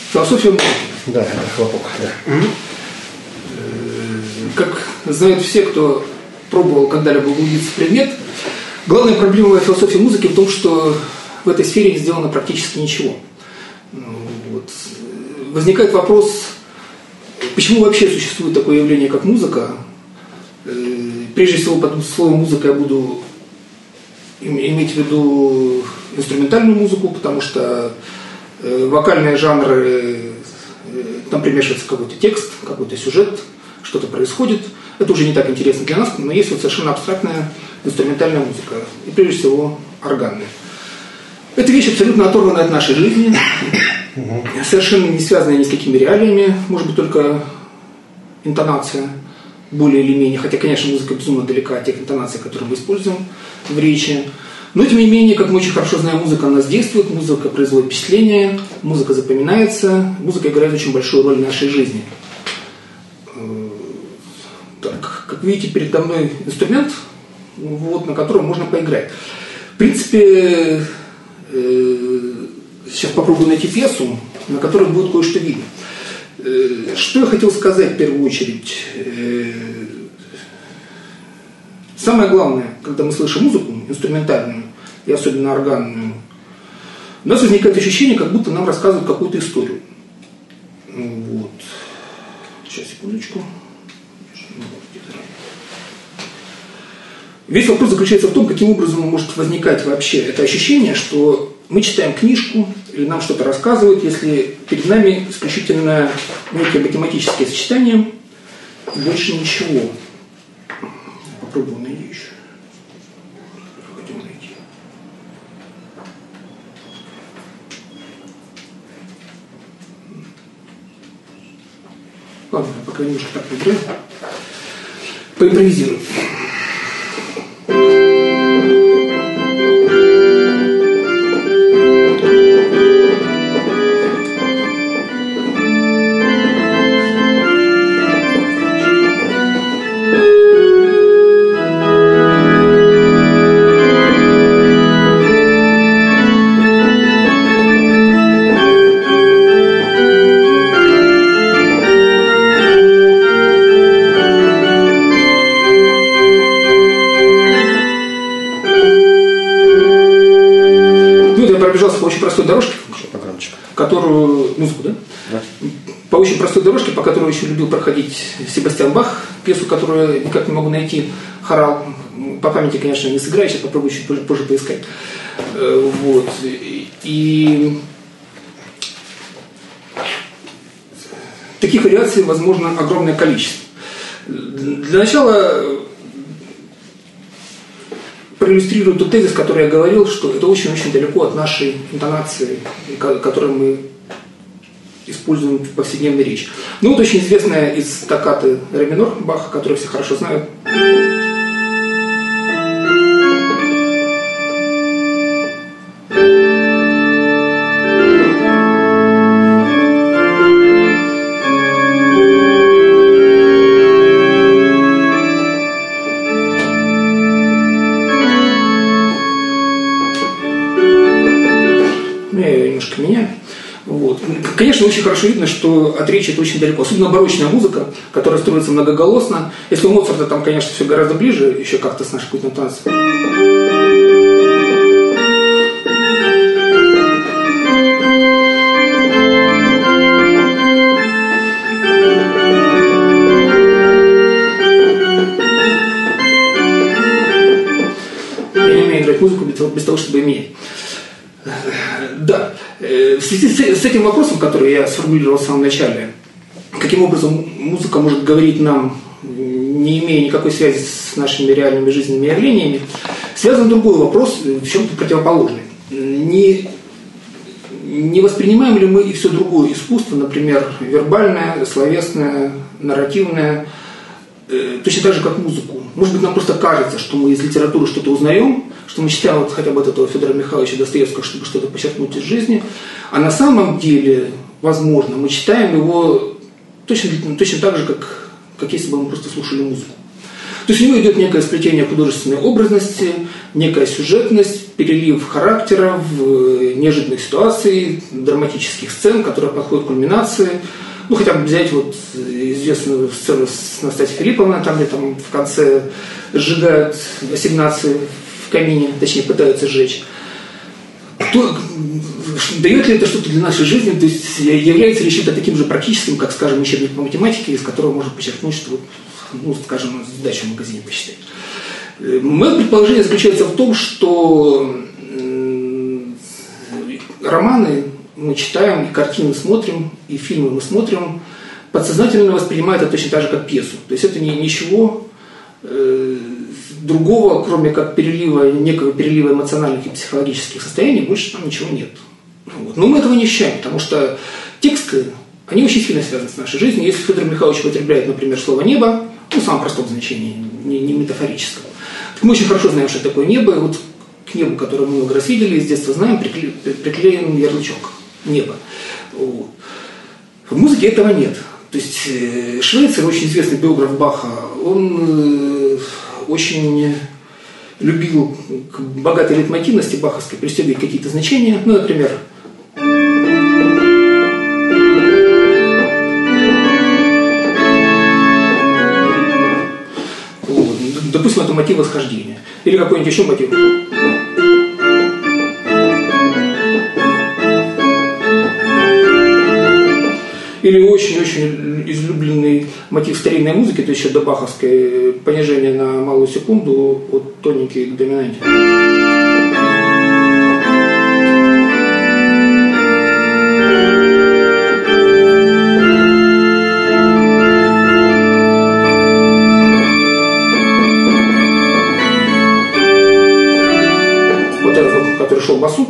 Философия музыки. Да, это хлопок. Да. Как знают все, кто пробовал когда-либо углубиться в предмет, главная проблема философии музыки в том, что в этой сфере не сделано практически ничего. Вот. Возникает вопрос, почему вообще существует такое явление, как музыка. Прежде всего, под словом «музыка» я буду иметь в виду инструментальную музыку, потому что вокальные жанры, там примешивается какой-то текст, какой-то сюжет, что-то происходит. Это уже не так интересно для нас, но есть вот совершенно абстрактная инструментальная музыка, и прежде всего органная. Это вещь абсолютно оторванная от нашей жизни, совершенно не связанная ни с какими реалиями, может быть, только интонация более или менее, хотя, конечно, музыка безумно далека от тех интонаций, которые мы используем в речи. Но, тем не менее, как мы очень хорошо знаем, музыка на нас действует, музыка производит впечатление, музыка запоминается, музыка играет очень большую роль в нашей жизни. Так, как видите, передо мной инструмент, вот, на котором можно поиграть. В принципе, сейчас попробую найти пьесу, на которой будет кое-что видно. Что я хотел сказать в первую очередь? Самое главное, когда мы слышим музыку инструментальную, и особенно органную, у нас возникает ощущение, как будто нам рассказывают какую-то историю. Вот. Сейчас, секундочку. Весь вопрос заключается в том, каким образом может возникать вообще это ощущение, что мы читаем книжку или нам что-то рассказывают, если перед нами исключительно некие математические сочетания и больше ничего. Попробую найти еще. Хотим найти. Ладно, я пока немножко так поиграю. Поимпровизирую. По очень простой дорожке, которую, музыку, да? Да. По очень простой дорожке, по которой очень любил проходить Себастьян Бах, пьесу, которую никак не могу найти, хорал, по памяти, конечно, не сыграю, сейчас попробую чуть позже поискать. Вот. И таких вариаций, возможно, огромное количество. Для начала проиллюстрирую тот тезис, который я говорил, что это очень-очень далеко от нашей интонации, которую мы используем в повседневной речи. Ну вот очень известная из стаккаты ре минор Баха, которую все хорошо знают. Вот. Конечно, очень хорошо видно, что от речи это очень далеко. Особенно барочная музыка, которая строится многоголосно. Если у Моцарта там, конечно, все гораздо ближе, еще как-то с нашей какой-то интонацией. Я не умею играть музыку без того, чтобы иметь. Да. В связи с этим вопросом, который я сформулировал в самом начале, каким образом музыка может говорить нам, не имея никакой связи с нашими реальными жизненными явлениями, связан другой вопрос, в чем-то противоположный. Не воспринимаем ли мы и все другое искусство, например, вербальное, словесное, нарративное, точно так же, как музыку? Может быть, нам просто кажется, что мы из литературы что-то узнаем, что мы читаем вот хотя бы от этого Федора Михайловича Достоевского, чтобы что-то почерпнуть из жизни, а на самом деле, возможно, мы читаем его точно так же, как если бы мы просто слушали музыку. То есть у него идет некое сплетение художественной образности, некая сюжетность, перелив характеров, неожиданных ситуаций, драматических сцен, которые подходят к кульминации. Ну, хотя бы взять вот известную сцену с Настасьей Филипповной, там, где там в конце сжигают ассигнации в камине, точнее, пытаются сжечь. Дает ли это что-то для нашей жизни? То есть является ли чем-то таким же практическим, как, скажем, учебник по математике, из которого можно подчеркнуть, что, вот, ну, скажем, задачу в магазине посчитать. Мое предположение заключается в том, что романы мы читаем, и картины смотрим, и фильмы мы смотрим, подсознательно воспринимая это точно так же, как пьесу. То есть это ничего другого, кроме как некого перелива эмоциональных и психологических состояний, больше там ничего нет. Вот. Но мы этого не ощущаем, потому что тексты, они очень сильно связаны с нашей жизнью. Если Федор Михайлович употребляет, например, слово «небо», ну, в самом простом значении, не метафорическом, так мы очень хорошо знаем, что такое небо, и вот к небу, которое мы много раз видели, с детства знаем, приклеен ярлычок «небо». Вот. В музыке этого нет. То есть Швейцер, очень известный биограф Баха, он очень любил к богатой ритмотивности баховской пристегивать какие-то значения. Ну, например, допустим, это мотив восхождения. Или какой-нибудь еще мотив. Или очень-очень излюбленный мотив старинной музыки, то есть еще до баховской, понижение на малую секунду от тоники к доминанте. Вот этот, который шел в басу.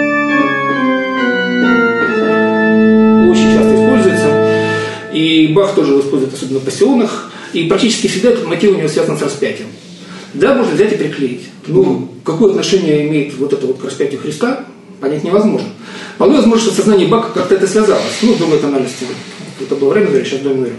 И Бах тоже его использует, особенно в пассионах. И практически всегда этот мотив у него связан с распятием. Да, можно взять и приклеить. Но какое отношение имеет вот это вот к распятию Христа, понять невозможно. Вполне возможно, что в сознании Баха как-то это связалось. Ну, в другой тональности. Это было время, сейчас до миноре.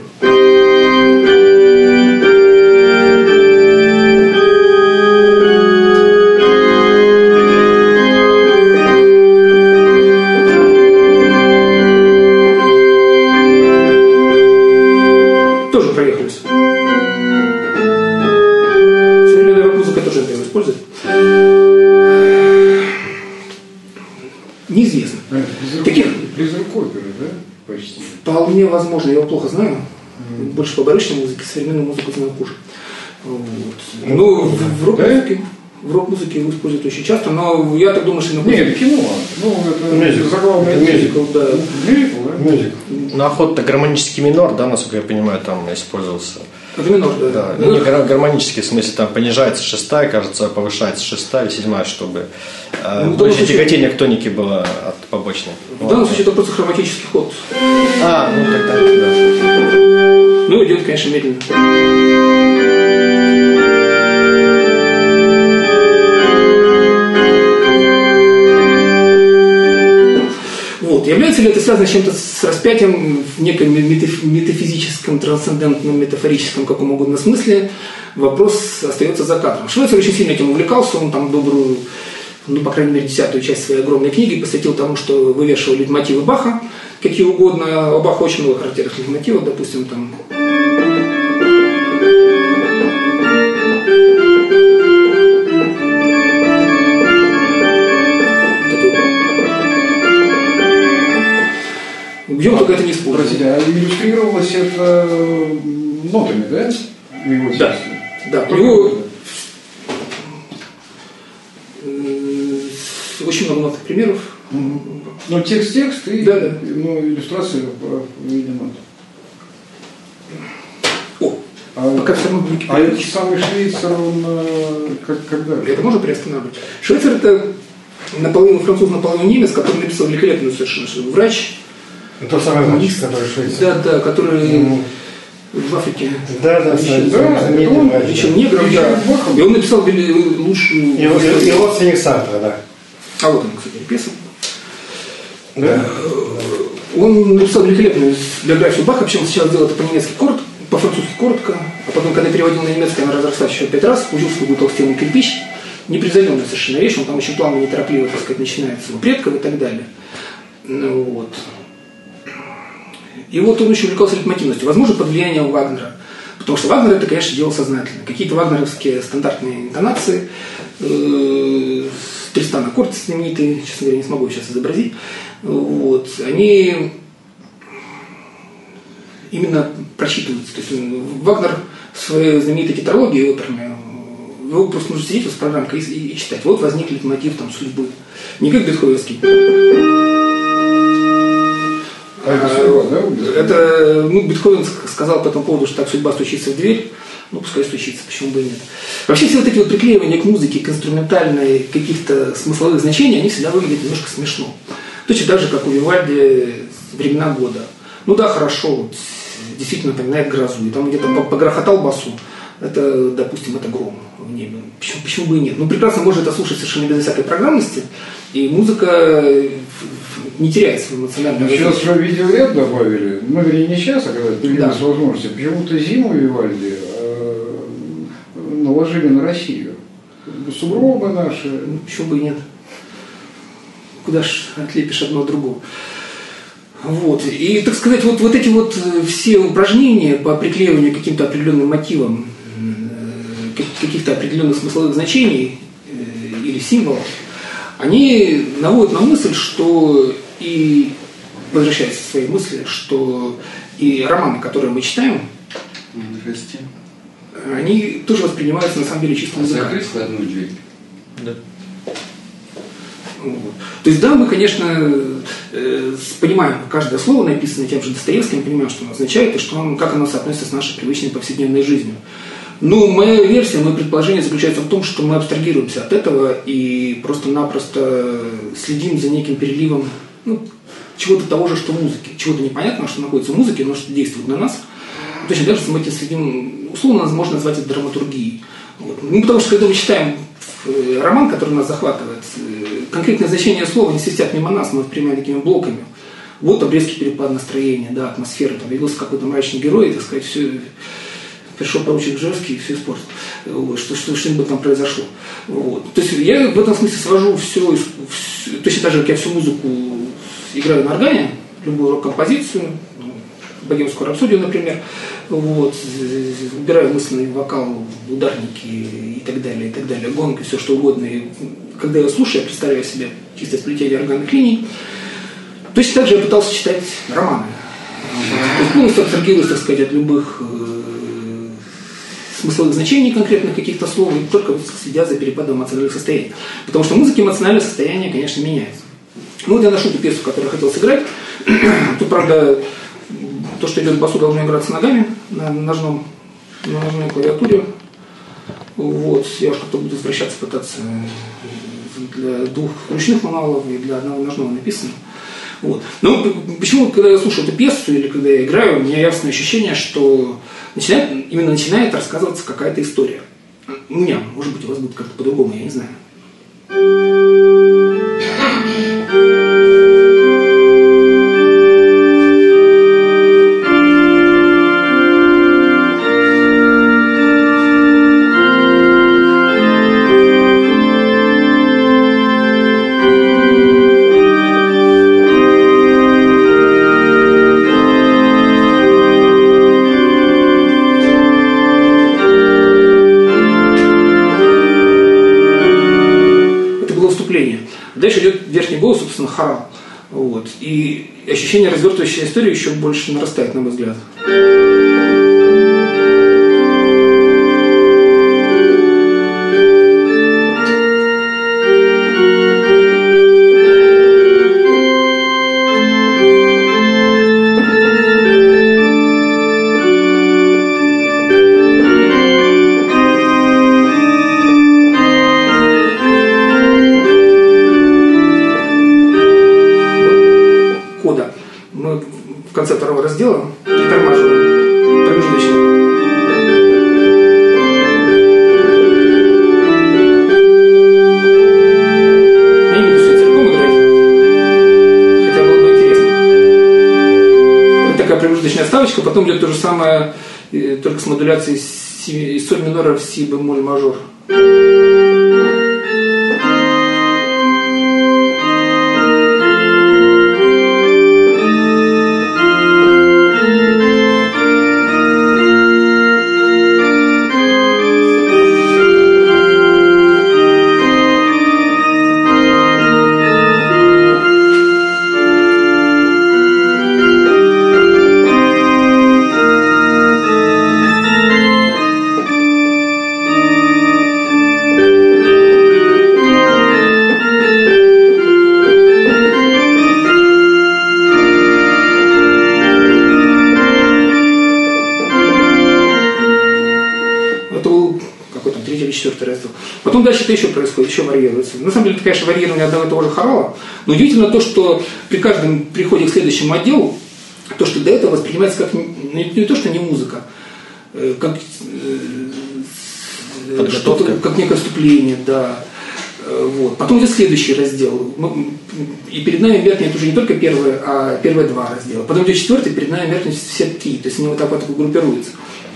Неизвестно. Без оперы, да? Почти. Вполне возможно, я его плохо знаю. Больше по барочной музыке, современную музыку знаю хуже. Вот. Ну, в рок-музыке его используют очень часто, но я так думаю, что... Нет, кино. Ну, это заглавный мюзикл, да. Мюзикл. На охоту гармонический минор, да, насколько я понимаю, там использовался. Это минор, да. Да. Ну, не гармонический, в смысле, там понижается шестая, кажется, повышается шестая, седьмая, чтобы больше тяготение к тонике было от побочной. В данном случае это просто хроматический ход. Ну тогда, да. Ну, идет, конечно, медленно. Вот. Является ли это связано с чем-то с распятием в неком метафизическом, трансцендентном, метафорическом, каком угодно смысле? Вопрос остается за кадром. Швейцер очень сильно этим увлекался, он там добрую, ну, по крайней мере, 10-ю часть своей огромной книги посвятил тому, что вывешивали мотивы Баха, какие угодно. У Баха очень много характерных мотивов, допустим, там... Где он только это не использует. А иллюстрировалось это нотами, да? Да. Да. У него очень много нотных примеров. Ну, текст и да. Ну, иллюстрация в виде нот. А этот самый Швейцер, он когда? Это можно приостанавливать. Швейцер это наполовину француз, наполовину немец, который написал великолепную совершенно врач. Тот самый мальчик, который в Швейцарии. Да, который в Африке. Лечил негров, да. И он написал лучшую... И родственник Сартра, да. А вот он, кстати, написан. Да. Он написал великолепную биографию Баха, причем сначала сделал это по-немецки коротко, по-французски коротко, а потом, когда переводил на немецкий, она разрослась еще 5 раз, учился в толстенный кирпич, непревзойденная совершенно вещь, он там очень плавно, неторопливо, так сказать, начинается у предков и так далее. Ну, вот. И вот он очень увлекался лейтмотивностью, возможно, под влиянием Вагнера. Потому что Вагнер это, конечно, делал сознательно. Какие-то вагнеровские стандартные интонации, Тристан аккорд знаменитый, честно говоря, не смогу сейчас изобразить, вот, они именно просчитываются. То есть Вагнер в своей знаменитой тетралогии оперной, его просто нужно сидеть вот с программкой и читать. Вот возник лейтмотив там судьбы. Не как бетховенский. Это, Бетховен сказал по этому поводу, что так судьба стучится в дверь. Ну, пускай стучится, почему бы и нет. Вообще все вот эти вот приклеивания к музыке, к инструментальной, каких-то смысловых значений, они всегда выглядят немножко смешно. Точно так же, как у Вивальди «Времена года». Ну да, хорошо, вот, действительно напоминает грозу. И там где-то погрохотал басу. Это, допустим, это гром в небе. Почему бы и нет? Ну, прекрасно можно это слушать совершенно без всякой программности. И музыка не теряет свою эмоциональную. Сейчас же видеоряд добавили. Ну, вернее, не сейчас, а когда появилась возможность. Почему-то зиму Вивальди наложили на Россию. Сугробы наши. Ну, почему бы и нет? Куда ж отлепишь одно от другого? Вот. И, так сказать, вот эти вот все упражнения по приклеиванию к каким-то определенным мотивам, каких-то определенных смысловых значений или символов, они наводят на мысль, что и, возвращаясь к своей мысли, что и романы, которые мы читаем, они тоже воспринимаются на самом деле чисто музыкально. Закрыть входную дверь? Да. Вот. То есть, да, мы, конечно, понимаем каждое слово, написанное тем же Достоевским, понимаем, что оно означает и что как оно соотносится с нашей привычной повседневной жизнью. Но моя версия, мое предположение заключается в том, что мы абстрагируемся от этого и просто-напросто следим за неким переливом чего-то того же, что в музыке. Чего-то непонятного, что находится в музыке, но что действует на нас. Точно так же мы этим следим, условно можно назвать это драматургией. Вот. Потому что когда мы читаем роман, который нас захватывает, конкретное значение слова не свистят мимо нас, мы воспринимаем такими блоками. Вот резкий перепад настроения, да, атмосфера, там явился какой-то мрачный герой, так сказать, все, пришел поручик Жевский и все испортил, вот, что-нибудь там произошло. Вот. То есть я в этом смысле свожу все, точно так же, как я всю музыку играю на органе, любую рок-композицию, богемскую рапсодию, например, вот, убираю мысленный вокал, ударники и так далее, гонки, все что угодно. И когда я слушаю, я представляю себе чистое сплетение органных линий. Точно так же я пытался читать романы. То есть полностью абстрагируюсь, так сказать, от любых смысловых значений конкретных каких-то слов, и только следя за перепадом эмоциональных состояний. Потому что в музыке эмоциональное состояние, конечно, меняется. Ну вот я нашел ту песню, которую я хотел сыграть. Тут, правда, то, что идет в басу, должно играться ногами на ножной клавиатуре. Вот. Я уж как-то буду возвращаться, пытаться для двух ручных мануалов и для одного ножного написано. Вот. Но почему, когда я слушаю эту пьесу или когда я играю, у меня ясное ощущение, что начинает рассказываться какая-то история. У меня, может быть, у вас будет как-то по-другому, я не знаю. Дальше идет верхний голос, собственно, хорал. Вот. И ощущение развертывающей истории еще больше нарастает, на мой взгляд. В конце второго раздела притормаживаем промежуточно. Я не буду все целиком играть, хотя было бы интересно. Вот такая промежуточная ставочка, потом идет то же самое, только с модуляцией соль минора в си бемоль мажор. 4 раздел. Потом дальше это еще происходит, еще варьируется. На самом деле, это, конечно, варьирование одного и того же хорала, но удивительно то, что при каждом приходе к следующему отделу, то, что до этого воспринимается как не то, что не музыка, как что-то, как некое вступление, да. Вот. Потом идет следующий раздел. И перед нами меркнет уже не только первые, а первые 2 раздела. Потом идет 4, перед нами меркнет все 3. То есть они вот так вот группируются.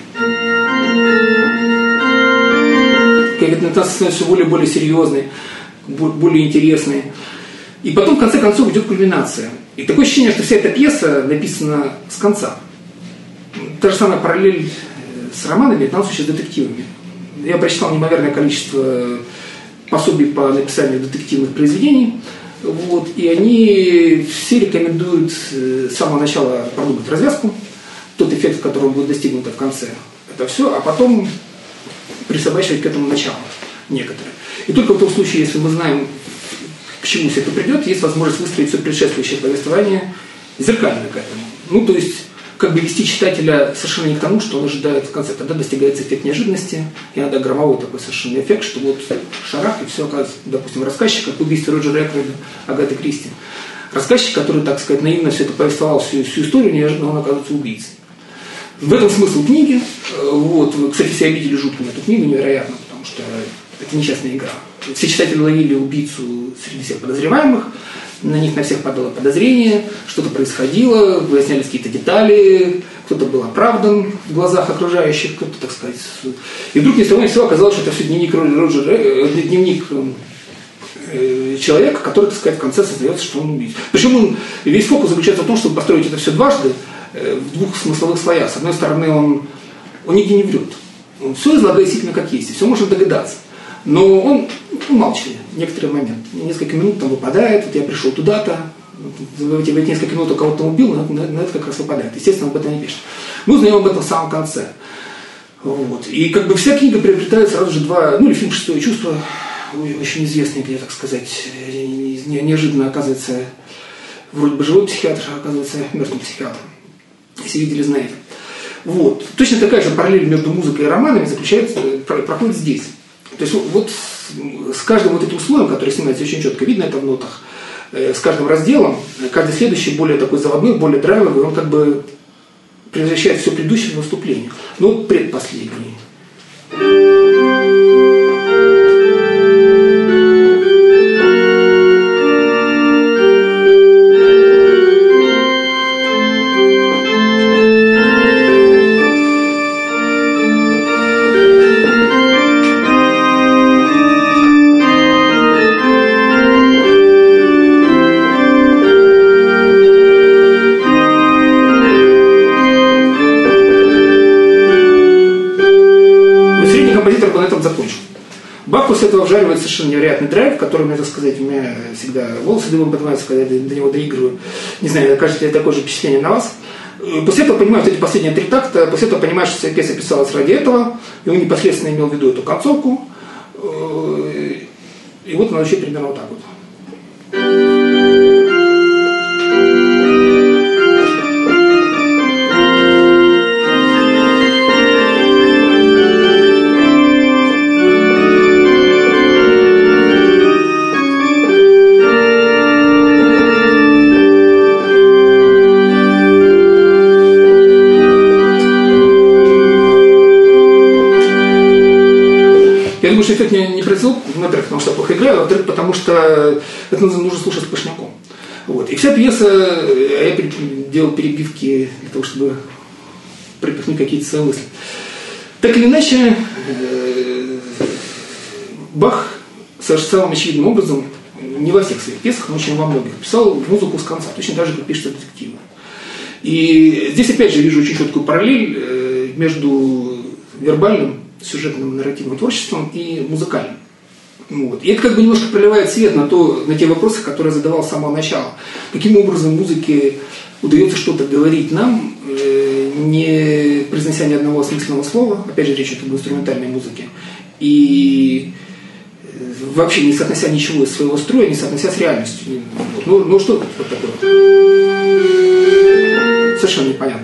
Как это становится все более и более серьезной, более интересной. И потом, в конце концов, идет кульминация. И такое ощущение, что вся эта пьеса написана с конца. Та же самая параллель с романами, в данном случае с детективами. Я прочитал неимоверное количество пособий по написанию детективных произведений. Вот, и они все рекомендуют с самого начала продумать развязку, тот эффект, которого будет достигнут в конце. Это все, а потом присобачивать к этому начало некоторые. И только в том случае, если мы знаем, к чему все это придет, есть возможность выстроить все предшествующее повествование зеркально к этому. Ну, то есть, как бы вести читателя совершенно не к тому, что он ожидает в конце. Тогда достигается эффект неожиданности, и надо громовой такой совершенно эффект, что вот шарах, и все оказывается, допустим, рассказчик, как в убийстве Роджера Экроида, Агаты Кристи. Рассказчик, который, так сказать, наивно все это повествовал, всю историю, неожиданно он оказывается убийцей. В этом смысл книги. Вот. Кстати, все обидели жутко на эту книгу, невероятно, потому что это нечестная игра. Все читатели ловили убийцу среди всех подозреваемых, на них на всех падало подозрение, что-то происходило, выяснялись какие-то детали, кто-то был оправдан в глазах окружающих, кто-то, так сказать. И вдруг ни с того ни с сего оказалось, что это все дневник дневник человека, который, так сказать, в конце создается, что он убийца. Причем весь фокус заключается в том, чтобы построить это все дважды, в 2 смысловых слоях. С одной стороны, он нигде не врет. Он все излагает действительно как есть, и все можно догадаться. Но он умалчивает некоторые моменты. Несколько минут там выпадает, вот я пришел туда-то, в эти несколько минут кого-то убил, на это как раз выпадает. Естественно, об этом не пишет. Мы узнаем об этом в самом конце. Вот. И как бы вся книга приобретает сразу же 2, ну или фильм «Шестое чувство», очень известный, где, так сказать, неожиданно оказывается вроде бы живой психиатр, а оказывается мертвым психиатром. Если видели, знаете. Вот. Точно такая же параллель между музыкой и романами проходит здесь. То есть вот с каждым вот этим слоем, который снимается очень четко, видно это в нотах, с каждым разделом, каждый следующий более такой заводной, более драйвовый, он как бы превращает все предыдущее в наступление. Но предпоследний. Бах после этого вжаривает совершенно невероятный драйв, который, мне, так сказать, у меня всегда волосы дымом поднимаются, когда я до него доигрываю. Не знаю, окажется ли такое же впечатление на вас. После этого понимаю, что эти последние 3 такта, после этого понимаю, что вся пьеса писалась ради этого, и он непосредственно имел в виду эту концовку. И вот она вообще примерно вот так вот. Я думаю, что эффект не произвел, во-первых, потому что я плохо играю, а во-вторых, потому что это нужно слушать сплошняком. Вот. И вся пьеса, я делал перебивки для того, чтобы припихнуть какие-то свои мысли. Так или иначе, Бах самым очевидным образом, не во всех своих пьесах, но очень во многих, писал музыку с конца, точно так же, как пишет детективы. И здесь опять же вижу очень четкую параллель между вербальным, сюжетным, нарративным творчеством и музыкальным. Вот. И это как бы немножко проливает свет на те вопросы, которые я задавал с самого начала. Каким образом музыке удается что-то говорить нам, не произнося ни одного осмысленного слова, опять же речь идет об инструментальной музыке, и вообще не соотнося ничего из своего строя, не соотнося с реальностью. Ну что это вот такое? Совершенно непонятно.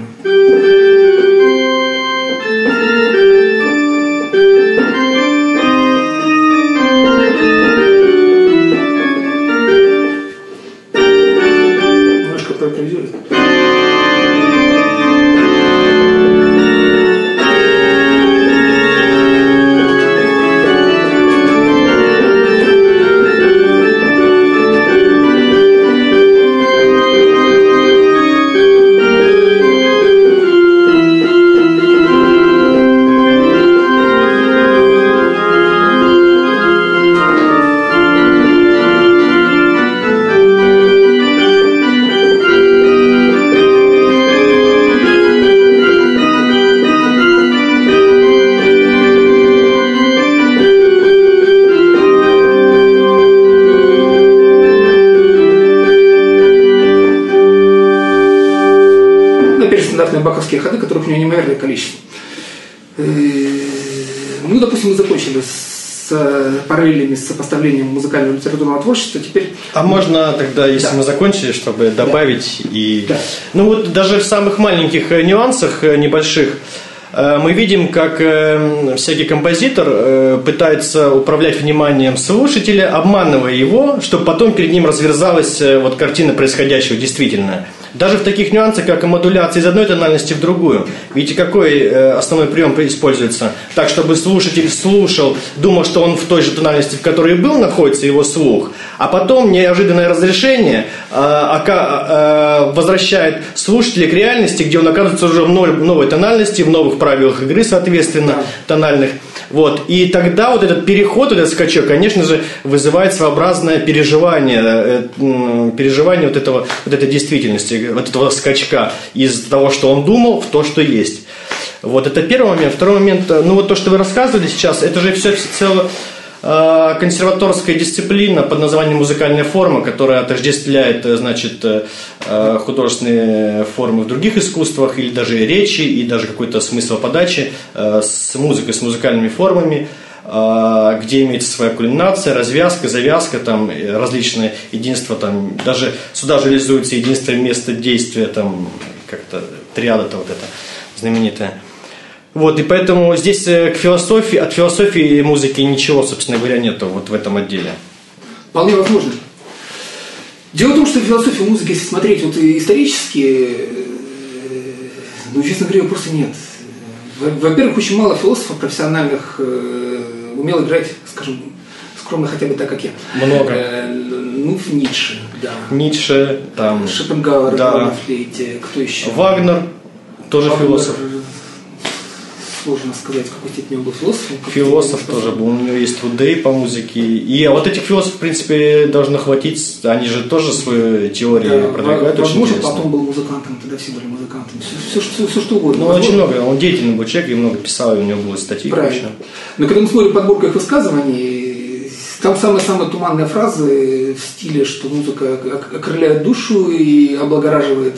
опять же, стандартные баховские ходы, которых у него неимоверное количество. Ну, допустим, мы закончили с параллелями, с сопоставлением музыкального и литературного творчества. Теперь... А можно тогда, если мы закончили, чтобы добавить и... Да. Ну вот даже в самых маленьких нюансах, небольших, мы видим, как всякий композитор пытается управлять вниманием слушателя, обманывая его, чтобы потом перед ним разверзалась вот картина происходящего действительно. Даже в таких нюансах, как и модуляция из одной тональности в другую. Видите, какой основной прием используется? Так, чтобы слушатель слушал, думал, что он в той же тональности, в которой и был, находится его слух, а потом неожиданное разрешение возвращает слушателя к реальности, где он оказывается уже в новой тональности, в новых правилах игры, соответственно, тональных. Вот. И тогда вот этот переход, этот скачок, конечно же, вызывает своеобразное переживание вот этой действительности, вот этого скачка из того, что он думал, в то, что есть. Вот это первый момент. Второй момент, ну вот то, что вы рассказывали сейчас, это же все целое консерваторская дисциплина под названием музыкальная форма, которая отождествляет, значит, художественные формы в других искусствах, или даже речи, и даже какой-то смысл подачи с музыкой, с музыкальными формами, где имеется своя кульминация, развязка, завязка, там различные единства, там даже сюда же реализуется единство места действия, там как-то триада-то вот эта знаменитая. Вот, и поэтому здесь от философии музыки ничего, собственно говоря, нету вот в этом отделе. Вполне возможно. Дело в том, что философию музыки, если смотреть вот исторически, ну, честно говоря, ее просто нет. Во-первых, очень мало философов профессиональных умел играть, скажем, скромно хотя бы так, как я. Много. Ну, Ницше, да. Ницше, там. Шопенгауэр, да. на флейте, кто еще? Вагнер, тоже философ. Сложно сказать, в какой степени он был философом. Философ тоже был, у него есть труды по музыке. И вот этих философов, в принципе, должно хватить. Они же тоже свою теорию продвигают. Возможно, потом был музыкантом, тогда все были музыкантами. Все что угодно. Ну, очень много. Он деятельный был человек, и много писал, и у него были статьи. Правильно. Но когда мы смотрим подборку их высказываний, там самые туманные фразы в стиле, что музыка окрыляет душу и облагораживает.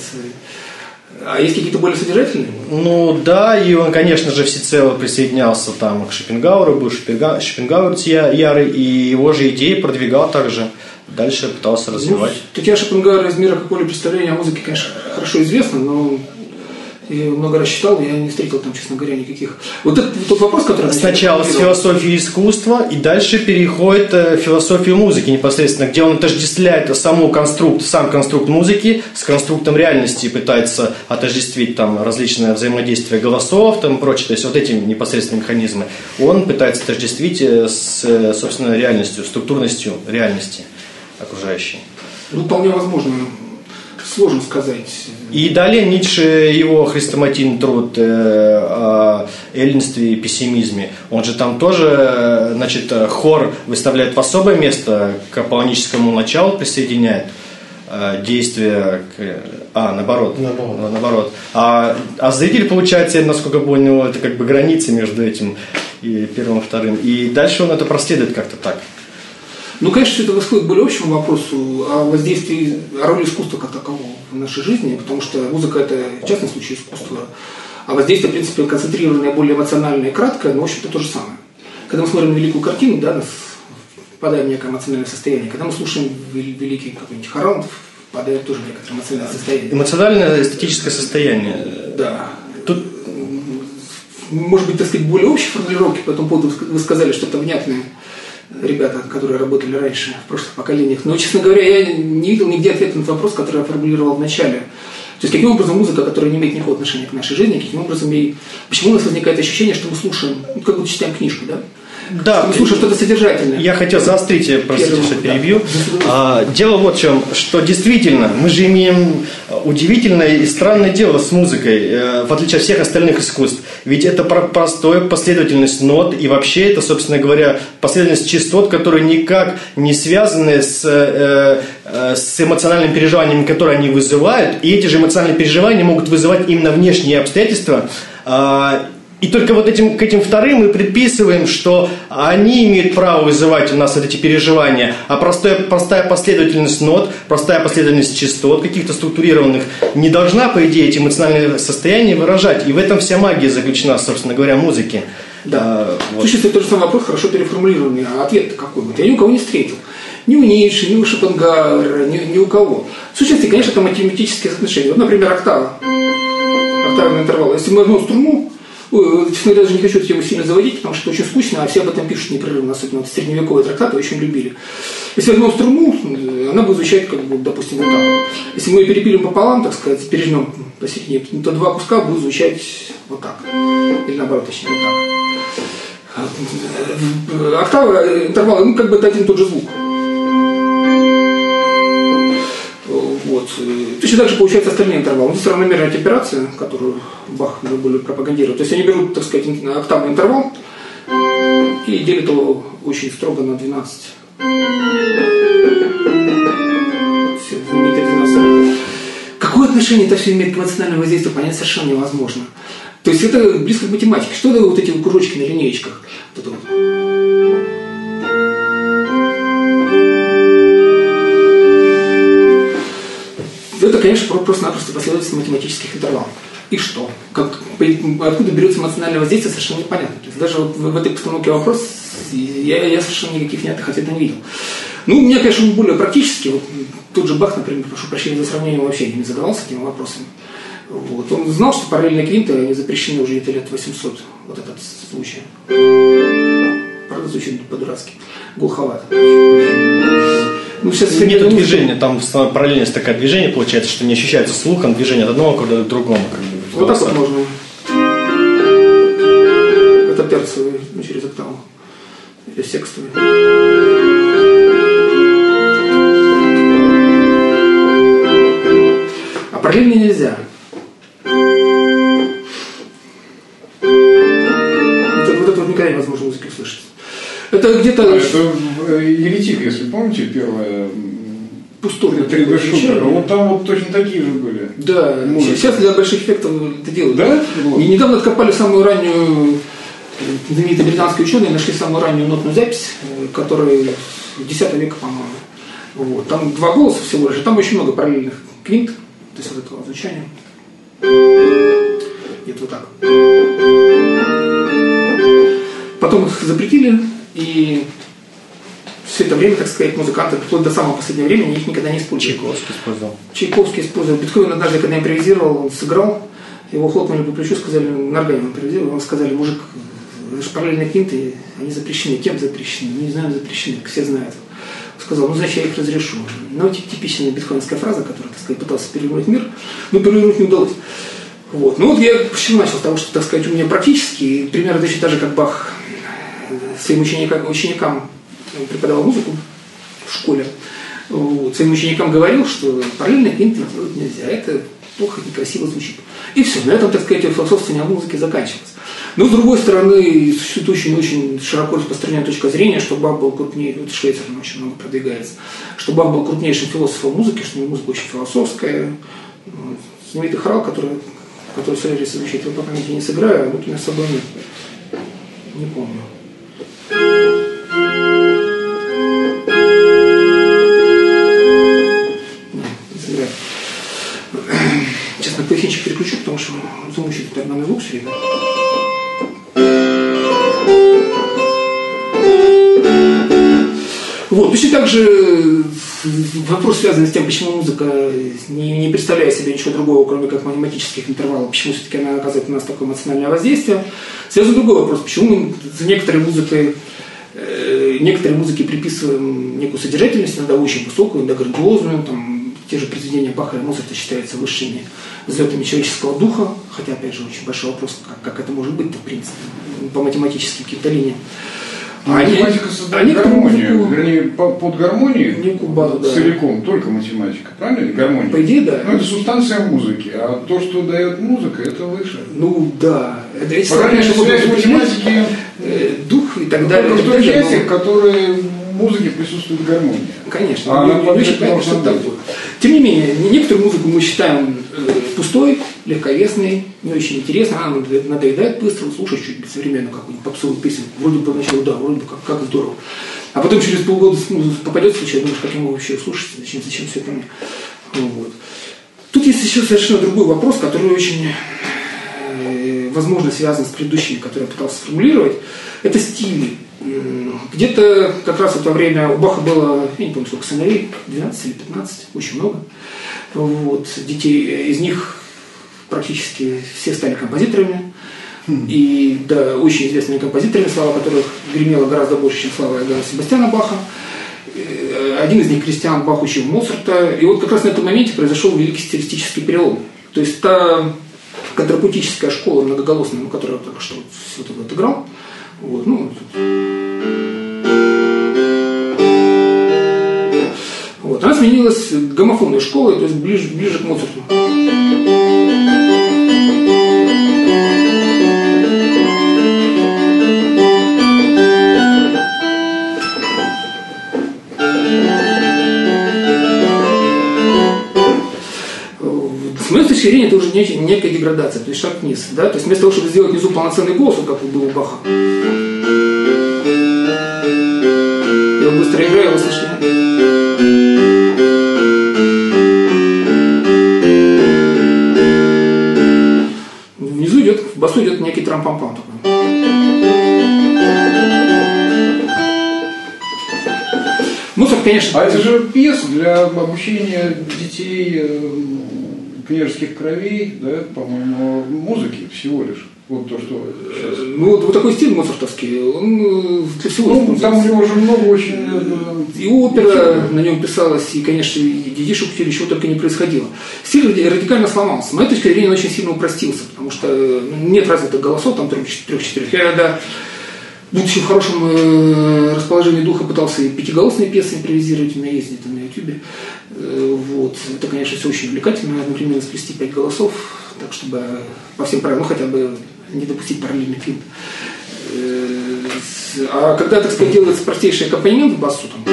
А есть какие-то более содержательные? Ну да, и он, конечно же, всецело присоединялся там к Шопенгауэру, был Шопенгауэр ярый, и его же идеи продвигал также. Дальше пытался развивать. Ну, так я Шопенгауэра из мира какого-то представления о музыке, конечно, хорошо известно, но я много раз читал, я не встретил там, честно говоря, никаких. Вот это тот вопрос, который... Сначала с философии искусства, и дальше переходит в философию музыки непосредственно, где он отождествляет сам конструкт музыки с конструктом реальности и пытается отождествить там различные взаимодействия голосов там, и прочее. То есть вот эти непосредственные механизмы он пытается отождествить с, собственно, реальностью, структурностью реальности окружающей. Ну, вполне возможно. Сложно сказать. И далее Ницше, его хрестоматийный труд о эллинстве и пессимизме, он же там тоже, значит, хор выставляет в особое место, к аполлоническому началу присоединяет действие наоборот. А зритель, получается, насколько понял, это как бы границы между этим и первым и вторым. И дальше он это проследует как-то так. Ну, конечно, все это восходит к более общему вопросу о воздействии, о роли искусства как такового в нашей жизни, потому что музыка – это частный случай искусства, а воздействие, в принципе, концентрированное, более эмоциональное и краткое, но, в общем-то, то же самое. Когда мы смотрим на великую картину, да, нас впадаем в некое эмоциональное состояние. Когда мы слушаем великий какой-нибудь хорал, впадаем тоже в некоторое эмоциональное состояние. Эмоциональное эстетическое состояние. Да. Тут, может быть, так сказать, более общие формулировки по этому поводу вы сказали, что это внятное. Ребята, которые работали раньше, в прошлых поколениях. Но, честно говоря, я не видел нигде ответа на этот вопрос, который я формулировал в начале. То есть, каким образом музыка, которая не имеет никакого отношения к нашей жизни, каким образом почему у нас возникает ощущение, что мы слушаем, ну, как будто читаем книжку, да? Да, мы слушаем что-то содержательное. Я хотел заострить, простите, что перебью. Дело вот в чем, что действительно мы же имеем удивительное и странное дело с музыкой, в отличие от всех остальных искусств. Ведь это простая последовательность нот, и вообще это, собственно говоря, последовательность частот, которые никак не связаны с эмоциональными переживаниями, которые они вызывают. И эти же эмоциональные переживания могут вызывать именно внешние обстоятельства, И только вот к этим вторым мы предписываем, что они имеют право вызывать у нас вот эти переживания, а простая последовательность нот, простая последовательность частот, каких-то структурированных, не должна, по идее, эти эмоциональные состояния выражать. И в этом вся магия заключена, собственно говоря, музыки. Да. Вот. В сущности, тот же самый вопрос, хорошо переформулированный, а ответ какой? Вот я ни у кого не встретил. Ни у Ницше, ни у Шопенгауэра, ни у кого. В сущности, конечно, это математические соотношения. Вот, например, октавный интервал. Если мы возьмем струну, честно говоря, даже не хочу эту тему сильно заводить, потому что это очень скучно, а все об этом пишут непрерывно, особенно вот средневековые трактаты очень любили. Если возьмем струну, она будет звучать, как бы, допустим, вот так вот. Если мы ее перепилим пополам, так сказать, пережмем посередине, то два куска будут звучать вот так. Или наоборот, точнее, вот так. Октава, интервал, ну, как бы это один и тот же звук. Вот. Точно так же получается остальные интервалы. Это равномерная операция, которую Бах наиболее пропагандирует. То есть они берут, так сказать, октавный интервал и делят его очень строго на 12. Все, знаменитые 12. Какое отношение это все имеет к эмоциональному воздействию, понять совершенно невозможно. То есть это близко к математике. Что это вот эти кружочки на линеечках? Вот это вот. Это, конечно, просто-напросто последовательность математических интервалов. И что? Откуда берется эмоциональное воздействие, совершенно непонятно. То есть даже вот в этой постановке вопрос я совершенно никаких внятных ответов не видел. Ну, у меня, конечно, он более практический. Вот тот же Бах, например, прошу прощения за сравнение, вообще не задавался этими вопросами. Вот. Он знал, что параллельные квинты они запрещены уже где-то лет 800. Вот этот случай. Правда, звучит по-дурацки. Глуховато. Ну, сейчас нет движения, там параллельность такая движение получается, что не ощущается слухом движение от одного аккорда к другому. Как бы, вот так вот можно. Это терцовый, ну, через октаву. Или секстовый. А параллельно нельзя. Вот это вот никогда невозможно музыки услышать. Это где-то... Это еретик, если помните, первое... Пустотный. 3D-шутер. Вот там вот точно такие же были. Да. Музыка. Сейчас для больших эффектов это делают. Да? И недавно откопали самую раннюю, знаменитые британские ученые нашли самую раннюю нотную запись, которая 10 века, по-моему. Вот. Там два голоса всего лишь, там очень много параллельных квинт, то есть вот этого звучания. Где-то вот так. Потом их запретили. И все это время, так сказать, музыканты, вплоть до самого последнего времени, их никогда не использовали. Чайковский использовал. Бетховен однажды, когда импровизировал, он сыграл, его хлопнули по плечу, сказали, на органе он импровизировал, он сказали, мужик, параллельные квинты, они запрещены. Кем запрещены? Не знаю, запрещены, все знают. Он сказал, ну, значит, я их разрешу. Но типичная бетховенская фраза, которая, так сказать, пытался перевернуть мир, но перевернуть не удалось. Вот. Ну вот я почему начал с того, что, так сказать, у меня практически, примерно точно так же, как Бах своим ученикам преподавал музыку в школе, вот, своим ученикам говорил, что параллельные квинты делать нельзя, это плохо, некрасиво звучит. И все, на этом, так сказать, философствование о музыке заканчивалось. Но, с другой стороны, существует очень широко распространенная точка зрения, что Бах был крупнейшим, это Швейцер очень много продвигается, что Бах был крупнейшим философом музыки, что музыка очень философская. Знаменитый хорал, который собирались звучит, его по памяти не сыграю, а вот у меня с собой нет. Не помню. Сейчас на поясничек переключу, потому что замучит терминальный звук все время. Вот, точно так же вопрос, связанный с тем, почему музыка не представляет себе ничего другого, кроме как математических интервалов, почему все-таки она оказывает на нас такое эмоциональное воздействие. Связан другой вопрос, почему мы за некоторой музыке приписываем некую содержательность, иногда очень высокую, иногда грандиозную, там, те же произведения Баха и Моцарта считаются высшими взлетами человеческого духа, хотя, опять же, очень большой вопрос, как это может быть-то, в принципе, по математическим каким-то линиям. Математика создает гармонию, вернее, под гармонию базу, да. Целиком, только математика, правильно? Гармония. По идее, да. Но это субстанция музыки, а то, что дает музыка, это выше. Ну, да. Это связь математики, дух и так далее. Только в той части, в которой в музыке присутствует гармония. Конечно. Не очень понятно, что это такое. Тем не менее, некоторую музыку мы считаем пустой, легковесной, не очень интересной, она надоедает быстро, слушать чуть современно какую-нибудь попсовую песенку. Вроде бы поначалу, да, вроде бы как здорово. А потом через полгода попадет в случай, думаешь, как я могу вообще слушать, зачем все это мне. Вот. Тут есть еще совершенно другой вопрос, который очень, возможно, связан с предыдущими, которые я пытался сформулировать. Это стили. Где-то как раз в это время у Баха было, я не помню, сколько сыновей, 12 или 15, очень много. Вот. Детей, из них практически все стали композиторами. И да, очень известными композиторами, слава которых гремела гораздо больше, чем слава Иоганна Себастьяна Баха. Один из них, Кристиан Бах, учил Моцарта. И вот как раз на этом моменте произошел великий стилистический перелом. То есть та контрапунктическая школа многоголосная, которую я только что вот отыграл, вот, вот, она сменилась гомофонной школой, то есть ближе к Моцарту. С моей точки зрения, это уже некая деградация, то есть шаг вниз. Да? То есть вместо того, чтобы сделать внизу полноценный голос, вот как был у Баха, я быстро играю, вы слышите? Внизу идет, в басу идет некий трам-пам-пам такой. Моцарт, конечно... А это же пьеса для обучения детей княжеских кровей, да, по-моему, музыки всего лишь. Вот то, что сейчас. Ну, вот такой стиль моцартовский, он для всего. Ну, там у него же много очень... И опера на нем писалась, и, конечно, и детишек учили, чего только не происходило. Стиль радикально сломался. С моей точки зрения, он очень сильно упростился, потому что нет развитых голосов, там 3-4. Я иногда, будучи в хорошем расположении духа, пытался и пятиголосные пьесы импровизировать, у меня есть где-то на YouTube. Вот. Это, конечно, все очень увлекательно, например, сплести 5 голосов, так, чтобы по всем правилам, хотя бы не допустить параллельный фильм. А когда, так сказать, делается простейший аккомпанемент в басу, там,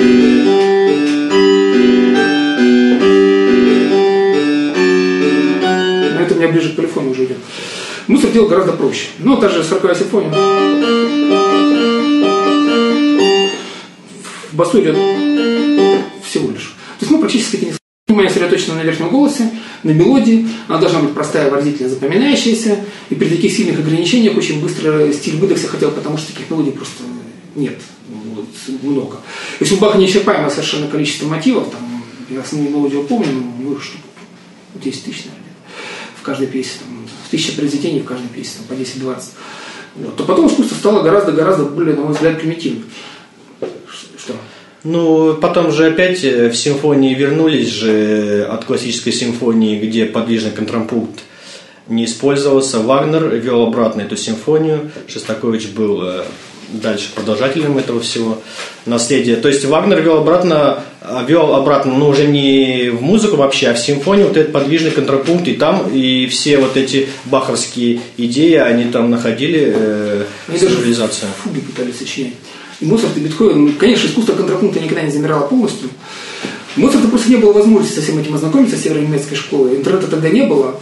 но это у меня ближе к полифону уже идет. Моцарт делал гораздо проще. Ну, та же 40-я симфония. В басу идет всего лишь. То есть мы практически это не внимание сосредоточено на верхнем голосе, на мелодии. Она должна быть простая, выразительная, запоминающаяся. И при таких сильных ограничениях очень быстро стиль выдохся, хотел, потому что таких мелодий просто нет. Вот, много. Если у Баха неисчерпаемое совершенно количество мотивов, там, я основную мелодию помню, ну, штук 10 тысяч, наверное, в каждой песне, там, 1000 произведений в каждой песне, там, по 10-20. Вот. То потом искусство стало гораздо более, на мой взгляд, примитивным. Что? Ну, потом же опять в симфонии вернулись же от классической симфонии, где подвижный контрапункт не использовался. Вагнер вел обратно эту симфонию. Шостакович был дальше продолжателем этого всего наследия. То есть Вагнер вел обратно, но уже не в музыку вообще, а в симфонию вот этот подвижный контрапункт. И там и все вот эти баховские идеи, они там находили цивилизацию. Фуги пытались сочинять. И Моцарт, и Бетховен, конечно, искусство контрапункта никогда не замирало полностью. У Моцарта просто не было возможности со всем этим ознакомиться, с северонемецкой школой. Интернета тогда не было.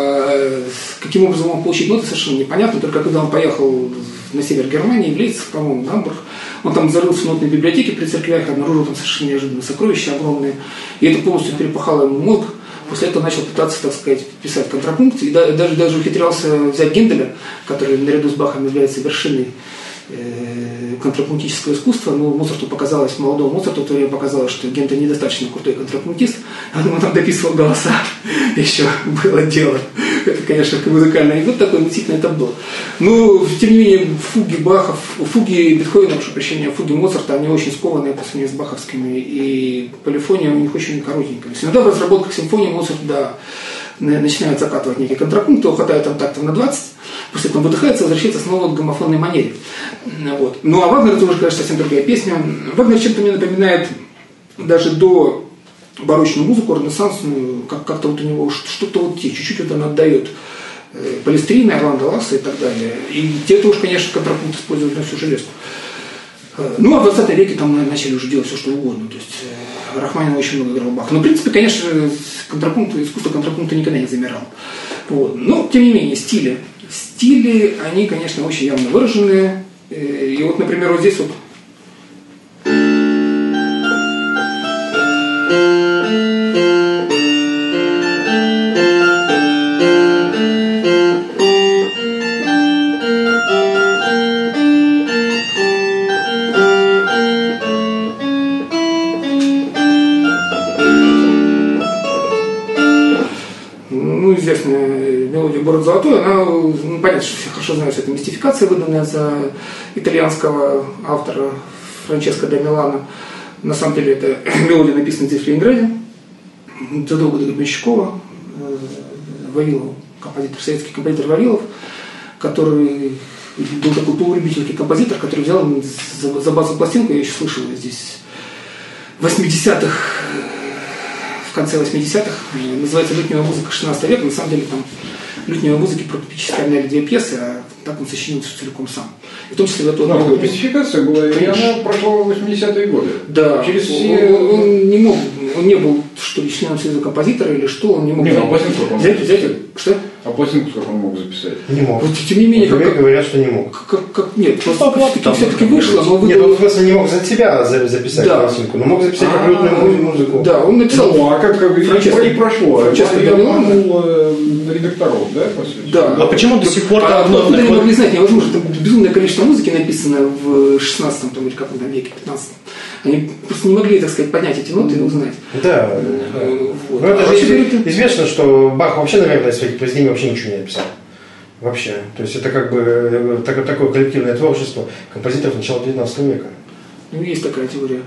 Каким образом он получить ноты, совершенно непонятно. Только когда он поехал на север Германии, в Лейпциг, по-моему, в Гамбург, он там зарылся в нотной библиотеке при церквях, обнаружил там совершенно неожиданные сокровища огромные. И это полностью перепахало ему мозг. После этого начал пытаться, так сказать, писать контрапункт. И даже ухитрялся взять Генделя, который наряду с Бахом является вершиной контрапунктического искусства, но Моцарту показалось, молодому Моцарту в то время показалось, что Гендель недостаточно крутой контрапунктист, он там дописывал голоса, еще было дело. Это, конечно, музыкальный анекдот такой, но действительно это было. Но, тем не менее, фуги Баха, фуги Бетховена, прошу прощения, фуги Моцарта, они очень скованные по сравнению с баховскими, и полифония у них очень коротенькая. Иногда в разработках симфонии Моцарт, да, начинают закатывать некий контрапункт, его хватает там тактов на 20, после этого выдыхается, возвращается снова к гомофонной манере. Вот. Ну а Вагнер, это уже, конечно, совсем другая песня. Вагнер чем-то мне напоминает даже до барочную музыку, ренессансную, как-то вот у него что-то вот чуть-чуть вот она отдает Палестрины, Орландо Ласса и так далее. И те-то уж, конечно, контрапункт использовали на всю железку. Ну а в 20 веке там начали уже делать все, что угодно. То есть Рахманинов очень много играл Баха. Но, в принципе, конечно, искусство контрапункта никогда не замирало. Вот. Но, тем не менее, стили, они, конечно, очень явно выраженные. И вот, например, вот здесь вот известная мелодия «Город золотой», она, понятно, что все хорошо знают, что это мистификация, выданная за итальянского автора Франческо да Милано. На самом деле, это мелодия написана здесь в Ленинграде, задолго до Гребенщикова, Вавилов, советский композитор Вавилов, который был такой полулюбительский композитор, который взял за базовую пластинку, я еще слышал ее здесь, в 80-х, в конце 80-х, называется «Лютневая музыка 16 века». На самом деле там лютневой музыки практически обняли 2 пьесы, а так он сочинил все целиком сам. И в том числе в эту мелодию. Мистификация была, и она прошла в 80-е годы. Да, через он не был, что ли, членом союза композитора или что, он не мог взять. Что? А пластинку сколько он мог записать? Не мог. Вот, тем не менее, говорят, что не мог. Нет, все-таки вышло, но нет, он в смысле не мог за себя записать пластинку, но мог записать как лютную музыку. Да, он написал. Ну, а как и прошло. Я обманул редакторов, да, по сути? Да. А почему до сих пор там нотных? Не могли знать, невозможно. Там безумное количество музыки написано в 16 или каком там веке, 15. Они просто не могли, так сказать, поднять эти ноты и узнать. Да. Вот. Но это же известно, что Бах вообще, наверное, из своих произведений вообще ничего не написал. Вообще. То есть это как бы такое коллективное творчество композиторов начала 19 века. Ну, есть такая теория.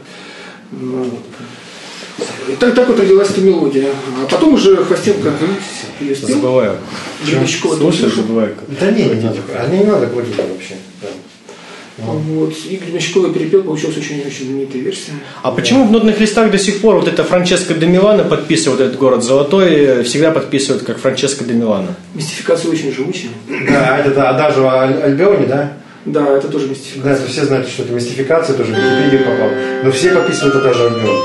Так вот родилась эта мелодия. А потом уже Хвостенко ее спел. Забываю. Слушай, забываю. Да не надо говорить вообще. Да. Вот. И Гребенщикова перепел, получилась очень-очень знаменитая версия. А почему в нотных листах до сих пор вот это Франческо да Милано подписывает этот «Город золотой», всегда подписывают как Франческо да Милано? Мистификация очень живучая. Да, это да, даже Альбиони, да? Да, это тоже мистификация. Да, это все знают, что это мистификация, тоже в Википедию попал. Но все подписывают это даже Альбиони.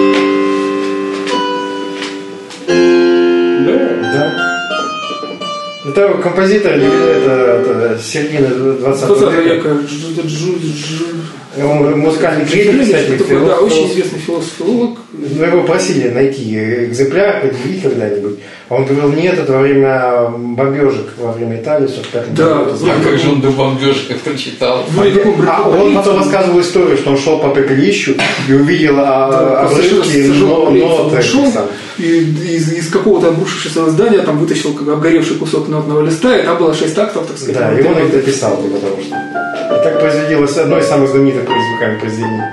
Да. Это композитор, это середина 20 века. Музыкальный критик, кстати, да, очень известный философ-филолог. Но его просили найти экземпляр, предъявить когда-нибудь. Он говорил, нет, это во время бомбежек, во время Италии, 45 да, году. А как же он до бомбежек прочитал? Он потом рассказывал историю, что он шел по пепелищу и увидел обрывки ноты. И из какого-то обрушившегося здания там вытащил как обгоревший кусок нотного листа, и там было 6 тактов, так сказать. Да, и он их дописал, потому что. И так производилось одно из самых знаменитых звуками произведений.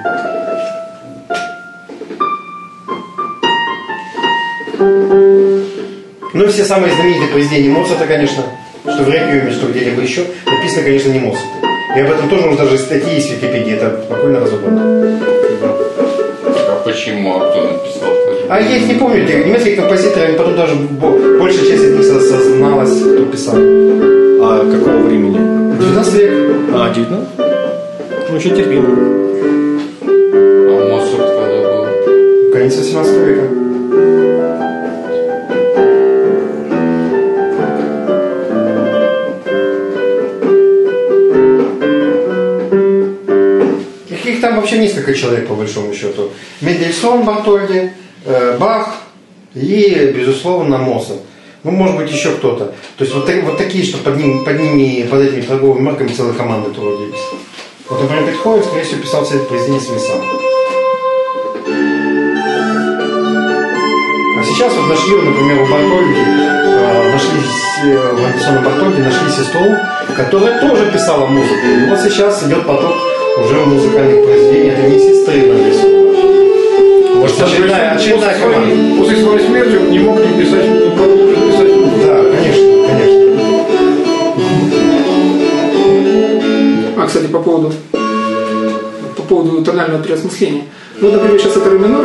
Ну и все самые знаменитые произведения Моцарта, конечно, что в «Реквиеме», что где-либо еще, написано, конечно, не Моцартом. И об этом тоже уже даже статьи есть в Википедии, это спокойно разобрано. А почему? А кто написал? А я их не помню, немецкие композиторы, потом даже большая часть из них осозналась, кто писал. А какого времени? 19 век. А, 19? Ну, еще терпимо. А Моцарт когда был? Конец 18 века. Их там вообще несколько человек, по большому счету. Мендельсон, Бартольди, Бах и, безусловно, Моцарт. Ну, может быть, еще кто-то. То есть вот такие, что под этими торговыми марками целые команды трудились. Вот, например, Бетховен, скорее всего, писал все это произведение свои сам. А сейчас вот нашли, например, у Бартольди, у Мендельсона Бартольди нашли сестру, которая тоже писала музыку. И вот сейчас идет поток уже музыкальных произведений. Это не сестры Мендельсона. Может, очередная команда. После своей смерти он не мог не писать, не продолжить писать музыку. Да, конечно. А, кстати, по поводу тонального переосмысления. Ну, например, сейчас это ре минор,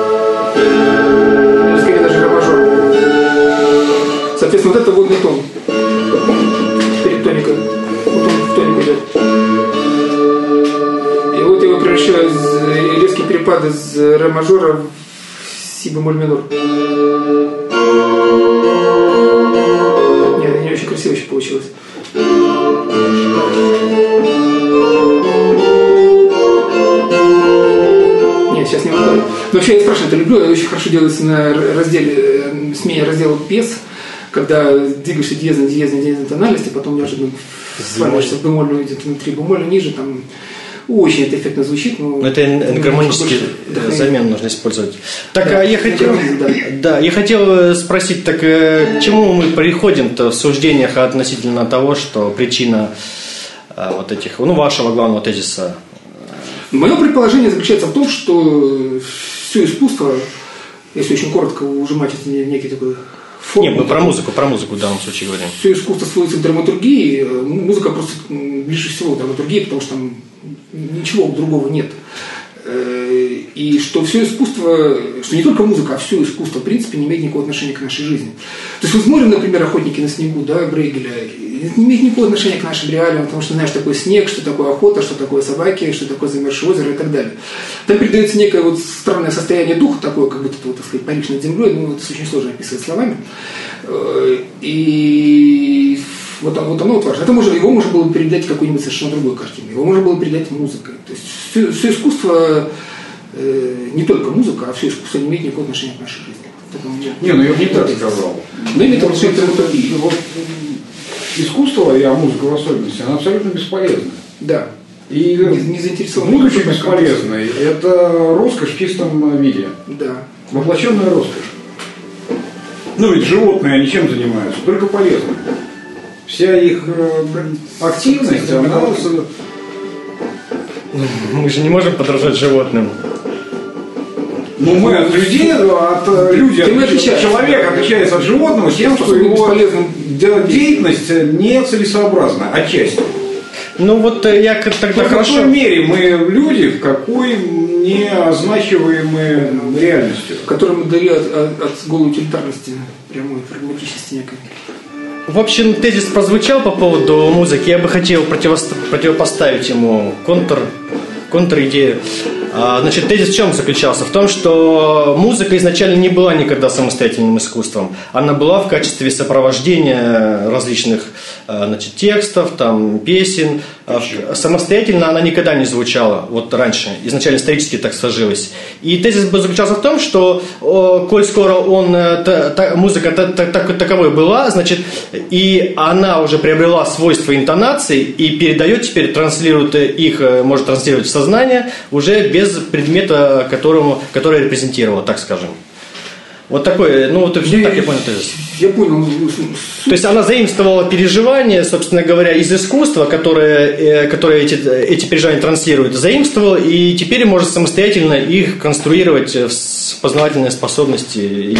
или скорее даже ре мажор. Соответственно, вот это водный тон перед тоникой. Вот он в тонику идет. И вот я его превращаю из резкий перепад из ре мажора Си бемоль минор. Нет, не очень красиво еще получилось. Нет, сейчас не выходит. Но вообще я страшно это люблю. Это очень хорошо делается на разделе, смене раздела пьес, когда двигаешься диезной тональности, потом неожиданно сваливаешься в бемольную, где-то внутри бемоля ниже, там очень это эффектно звучит. Но это гармонический замен нужно использовать. Так, а я хотел спросить, так к чему мы приходим-то в суждениях относительно того, что причина вот этих, вашего главного тезиса? Мое предположение заключается в том, что все искусство, если очень коротко ужимать это некий такой форму. Нет, мы про музыку в данном случае говорим. Все искусство сводится к драматургии, музыка просто ближе всего к драматургии, потому что там ничего другого нет. И что все искусство, что не только музыка, а все искусство, в принципе, не имеет никакого отношения к нашей жизни. То есть мы смотрим, например, «Охотники на снегу», да, Брейгеля, это не имеет никакого отношения к нашим реалиям, потому что знаешь, что такое снег, что такое охота, что такое собаки, что такое замерзшее озеро и так далее. Там передается некое вот странное состояние духа, такое, как будто, вот, так сказать, паришь над землей, это очень сложно описывать словами. И вот оно вот важно. Его можно было передать в какой-нибудь совершенно другой картине. Его можно было передать музыкой. То есть все искусство, не только музыка, а все искусство не имеет никакого отношения к нашей жизни. Я бы не так сказал. Но имеет отношение к драматургии. Искусство, а музыка в особенности, она абсолютно бесполезна. Да. И не заинтересованы. Музыка бесполезна. Это роскошь в чистом виде. Да. Воплощенная роскошь. Ведь животные, они чем занимаются? Только полезным. Вся их активность, она... Мы же не можем подражать животным. Мы от людей, человек отличается от животного тем, что его деятельность нецелесообразна, отчасти. Я тогда в какой мере мы люди, в какой неозначиваемой реальностью. В которой мы дали от голой утилитарности, прямой прагматичности некой. В общем, тезис прозвучал по поводу музыки. Я бы хотел противопоставить ему контр-идею. Значит, тезис в чем заключался? В том, что музыка изначально не была никогда самостоятельным искусством. Она была в качестве сопровождения различных текстов, песен. Самостоятельно она никогда не звучала, раньше, изначально исторически так сложилось. И тезис заключался в том, что коль скоро музыка таковой была, значит, и она уже приобрела свойства интонации и передает теперь, может транслировать в сознание уже без предмета, который репрезентировала, так скажем. Вот такой, так я понял тезис. Я понял. То есть она заимствовала переживания, собственно говоря, из искусства, которое эти переживания транслирует, заимствовала и теперь может самостоятельно их конструировать с познавательной способности.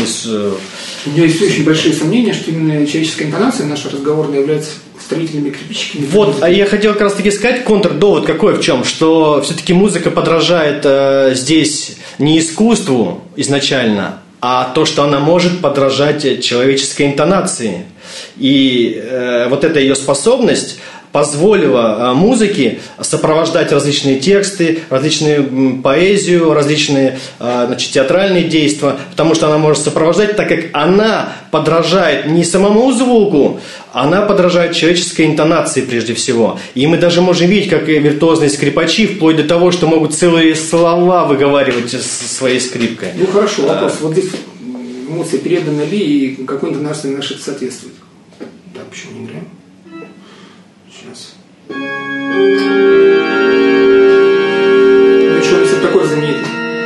У меня есть очень большие сомнения, что именно человеческая интонация наша разговорная является строительными кирпичиками. А я хотел как раз таки сказать контрдовод какой в чем, что все-таки музыка подражает здесь не искусству изначально, а то, что она может подражать человеческой интонации. И вот эта ее способность позволила музыке сопровождать различные тексты, различную поэзию, различные театральные действия, потому что она может сопровождать, так как она подражает не самому звуку, она подражает человеческой интонации прежде всего. И мы даже можем видеть, как виртуозные скрипачи, вплоть до того, что могут целые слова выговаривать своей скрипкой. Хорошо, вопрос. Вот здесь эмоции переданы ли и какой интонации нашей соответствует? Да, почему не играем? Сейчас. Что, если такой заметил?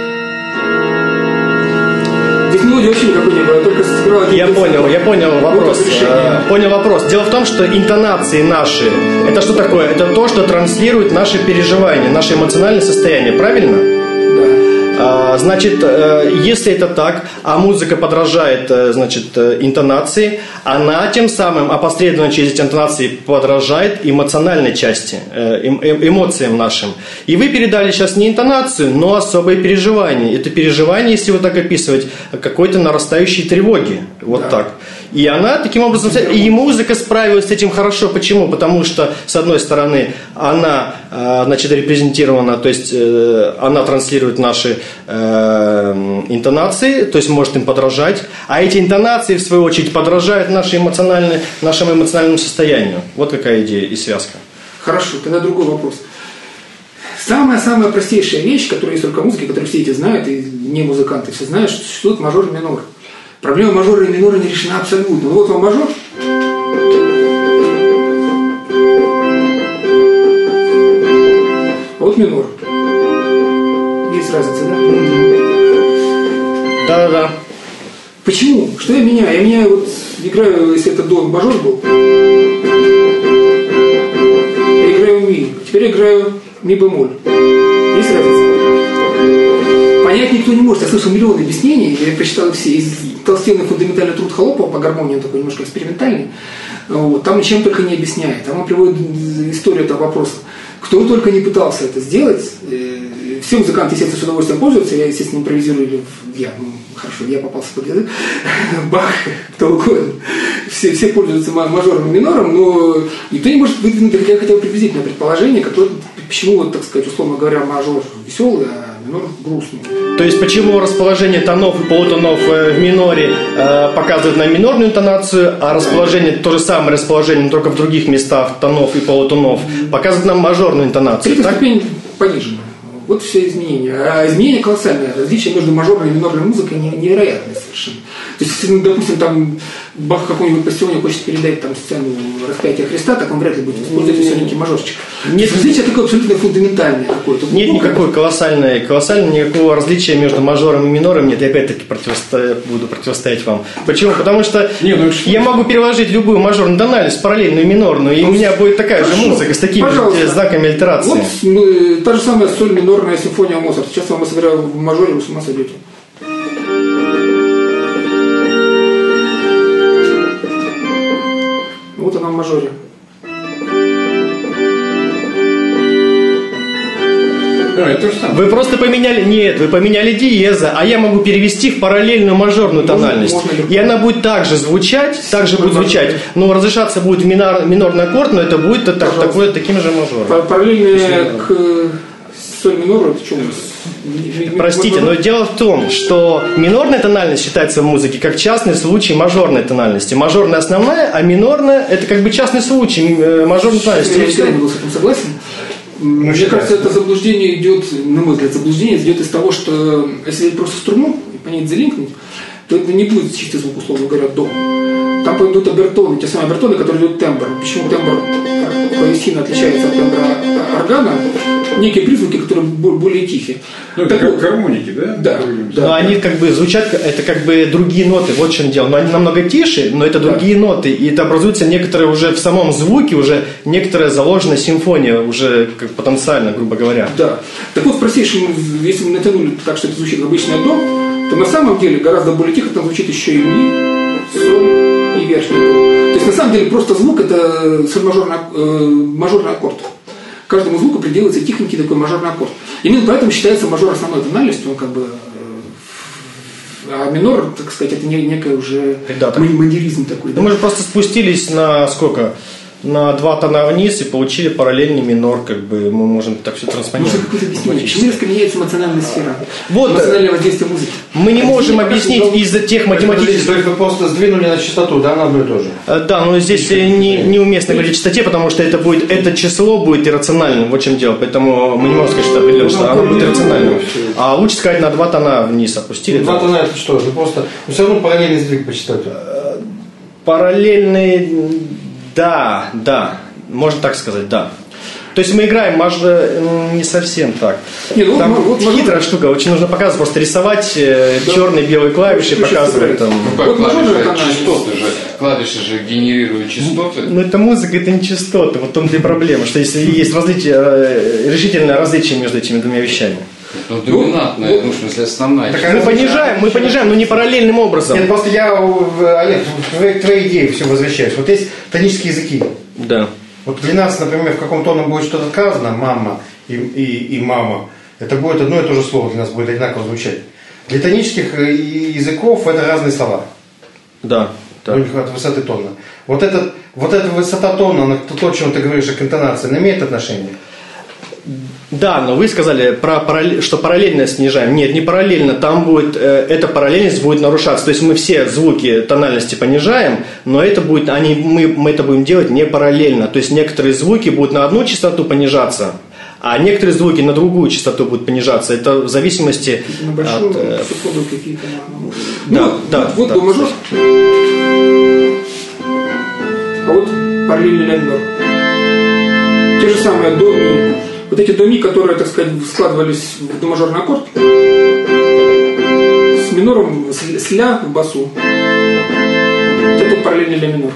Здесь мелодии вообще никакой не было, только сыграла... Я понял вопрос. Дело в том, что интонации наши, это что такое? Это то, что транслирует наши переживания, наше эмоциональное состояние, правильно? Значит, если это так, а музыка подражает, интонации, она тем самым опосредованно через эти интонации подражает эмоциональной части, эмоциям нашим. И вы передали сейчас не интонацию, но особое переживание. Это переживание, если вот так описывать, какой-то нарастающей тревоги. Вот так. И она таким образом, и музыка справилась с этим хорошо. Почему? Потому что, с одной стороны, она, значит, репрезентирована, то есть она транслирует наши интонации, то есть может им подражать, а эти интонации, в свою очередь, подражают нашему эмоциональному состоянию. Вот какая идея и связка. Хорошо, тогда другой вопрос. Самая простейшая вещь, которая есть только в музыке, которую все эти знают, и не музыканты все знают, что существует мажор и минор. Проблема мажора и минора не решена абсолютно. Вот вам мажор. А вот минор. Есть разница, да? Да-да-да. Почему? Что я меняю? Я меняю, вот играю, если это до мажор был, я играю ми. Теперь я играю ми бемоль. Есть разница? Понять никто не может. Я слышал миллионы объяснений, я прочитал все. Из толстенный фундаментальный труд Холопова по гармонии, он такой немножко экспериментальный. Вот, там ничем только не объясняет. Там он приводит историю этого вопроса. Кто только не пытался это сделать, все музыканты, естественно, с удовольствием пользуются. Я, естественно, импровизирую. Я попался под язык. Бах, кто угодно. Все пользуются мажором и минором, но никто не может выдвинуть, как я хотел, приблизительное предположение, почему, вот, так сказать, условно говоря, мажор веселый, а минор грустный. То есть почему расположение тонов и полутонов в миноре показывает нам минорную интонацию, а расположение, то же самое расположение, но только в других местах тонов и полутонов, показывает нам мажорную интонацию. Третья ступень понижена. Вот все изменения. А изменения колоссальные. Различия между мажорной и минорной музыкой невероятные совершенно. То есть, если, допустим, там Бах какой-нибудь пассионе хочет передать там сцену распятия Христа, так он вряд ли будет использовать веселенький мажорчик. Нет, различие такое абсолютно фундаментальное какое-то. Нет никакой колоссального никакого различия между мажором и минором нет. Я опять-таки буду противостоять вам. Почему? Потому что я могу переложить любую мажорную тональность, параллельную минорную, и у меня будет такая же музыка с такими знаками альтерации. Вот та же самая соль минорная симфония Моцарта. Сейчас я вам сыграю в мажоре, вы с ума сойдете. Вот она в мажоре. Вы просто поменяли... Нет, вы поменяли диеза, а я могу перевести в параллельную мажорную тональность. И она будет также звучать, но разрешаться будет в минорный аккорд, но это будет таким же мажором. Параллельная к соль минору, это что у нас? Простите, но дело в том, что минорная тональность считается в музыке как частный случай мажорной тональности. Мажорная основная, а минорная – это как бы частный случай мажорной тональности. Я никогда не был с этим согласен. Мне кажется, это заблуждение идет, на мой взгляд, идет из того, что если просто струну и по ней залинкнуть, то это не будет чистый звук, условно говоря, до. Там пойдут обертоны, те самые обертоны, которые идут тембр. Почему тембр клавесина отличается от тембра органа? Некие призвуки, которые более тихие. Ну, это как гармоники, да? Да. Но они как бы звучат, это как бы другие ноты, вот в чем дело. Но они намного тише, но это другие ноты. И это образуется некоторые уже в самом звуке, уже некоторая заложенная симфония, уже как потенциально, грубо говоря. Да. Так вот, в простейшем, если мы натянули так, что это звучит обычное до, то на самом деле гораздо более тихо там звучит еще и ми, соль и верхний до. То есть на самом деле просто звук это мажорный аккорд. Каждому звуку приделывается тихонький такой мажорный аккорд. Именно поэтому считается мажор основной тональностью, он как бы... А минор, так сказать, это некое уже мандиризм такой. Да? Мы же просто спустились на сколько? На 2 тона вниз и получили параллельный минор, как бы мы можем так все транспонировать. Нужно какое-то объяснение. Почему резко меняется эмоциональная сфера? Вот, эмоциональное воздействие музыки. Мы не можем объяснить из-за тех математических... То есть вы просто сдвинули на частоту, да, на одно и то же? Да, но здесь неуместно говорить о частоте, потому что это число будет иррациональным, вот в чем дело. Поэтому мы не можем сказать, что определенно, что оно будет иррациональным. А лучше сказать, на 2 тона вниз опустили. 2 тона это что? Вы просто... все равно параллельный сдвиг по частоте. Параллельный... Да, можно так сказать, да. То есть мы играем, не совсем так. Там хитрая штука, очень нужно показывать, просто рисовать черные, белые клавиши, показывать там. Частоты же, клавиши же генерируют частоты. Ну это музыка, это не частоты, вот в том-то и проблема, что если есть решительное различие между этими двумя вещами. Ну, доминантная, в смысле, основная. Мы понижаем, но не параллельным образом. Нет, просто я, Олег, к твоей идее все возвращаюсь. Вот есть тонические языки. Да. Вот для нас, например, в каком тоне будет что-то сказано, мама и мама, это будет одно и то же слово, для нас будет одинаково звучать. Для тонических языков это разные слова. Да. Так. Ну, не хватает высоты тона. Вот эта высота тона, то, о чем ты говоришь, к интонации, она имеет отношение? Да, но вы сказали, что параллельно снижаем. Нет, не параллельно. Там будет, эта параллельность будет нарушаться. То есть мы все звуки тональности понижаем, но это будет, мы это будем делать не параллельно. То есть некоторые звуки будут на одну частоту понижаться, а некоторые звуки на другую частоту будут понижаться. Это в зависимости на большую, от... какие-то. Вот до мажор. А вот параллельный ля минор. Те же самые до ми. Вот эти до ми, которые, так сказать, складывались в домажорный аккорд с минором, с ля в басу. Это параллельный ля минор.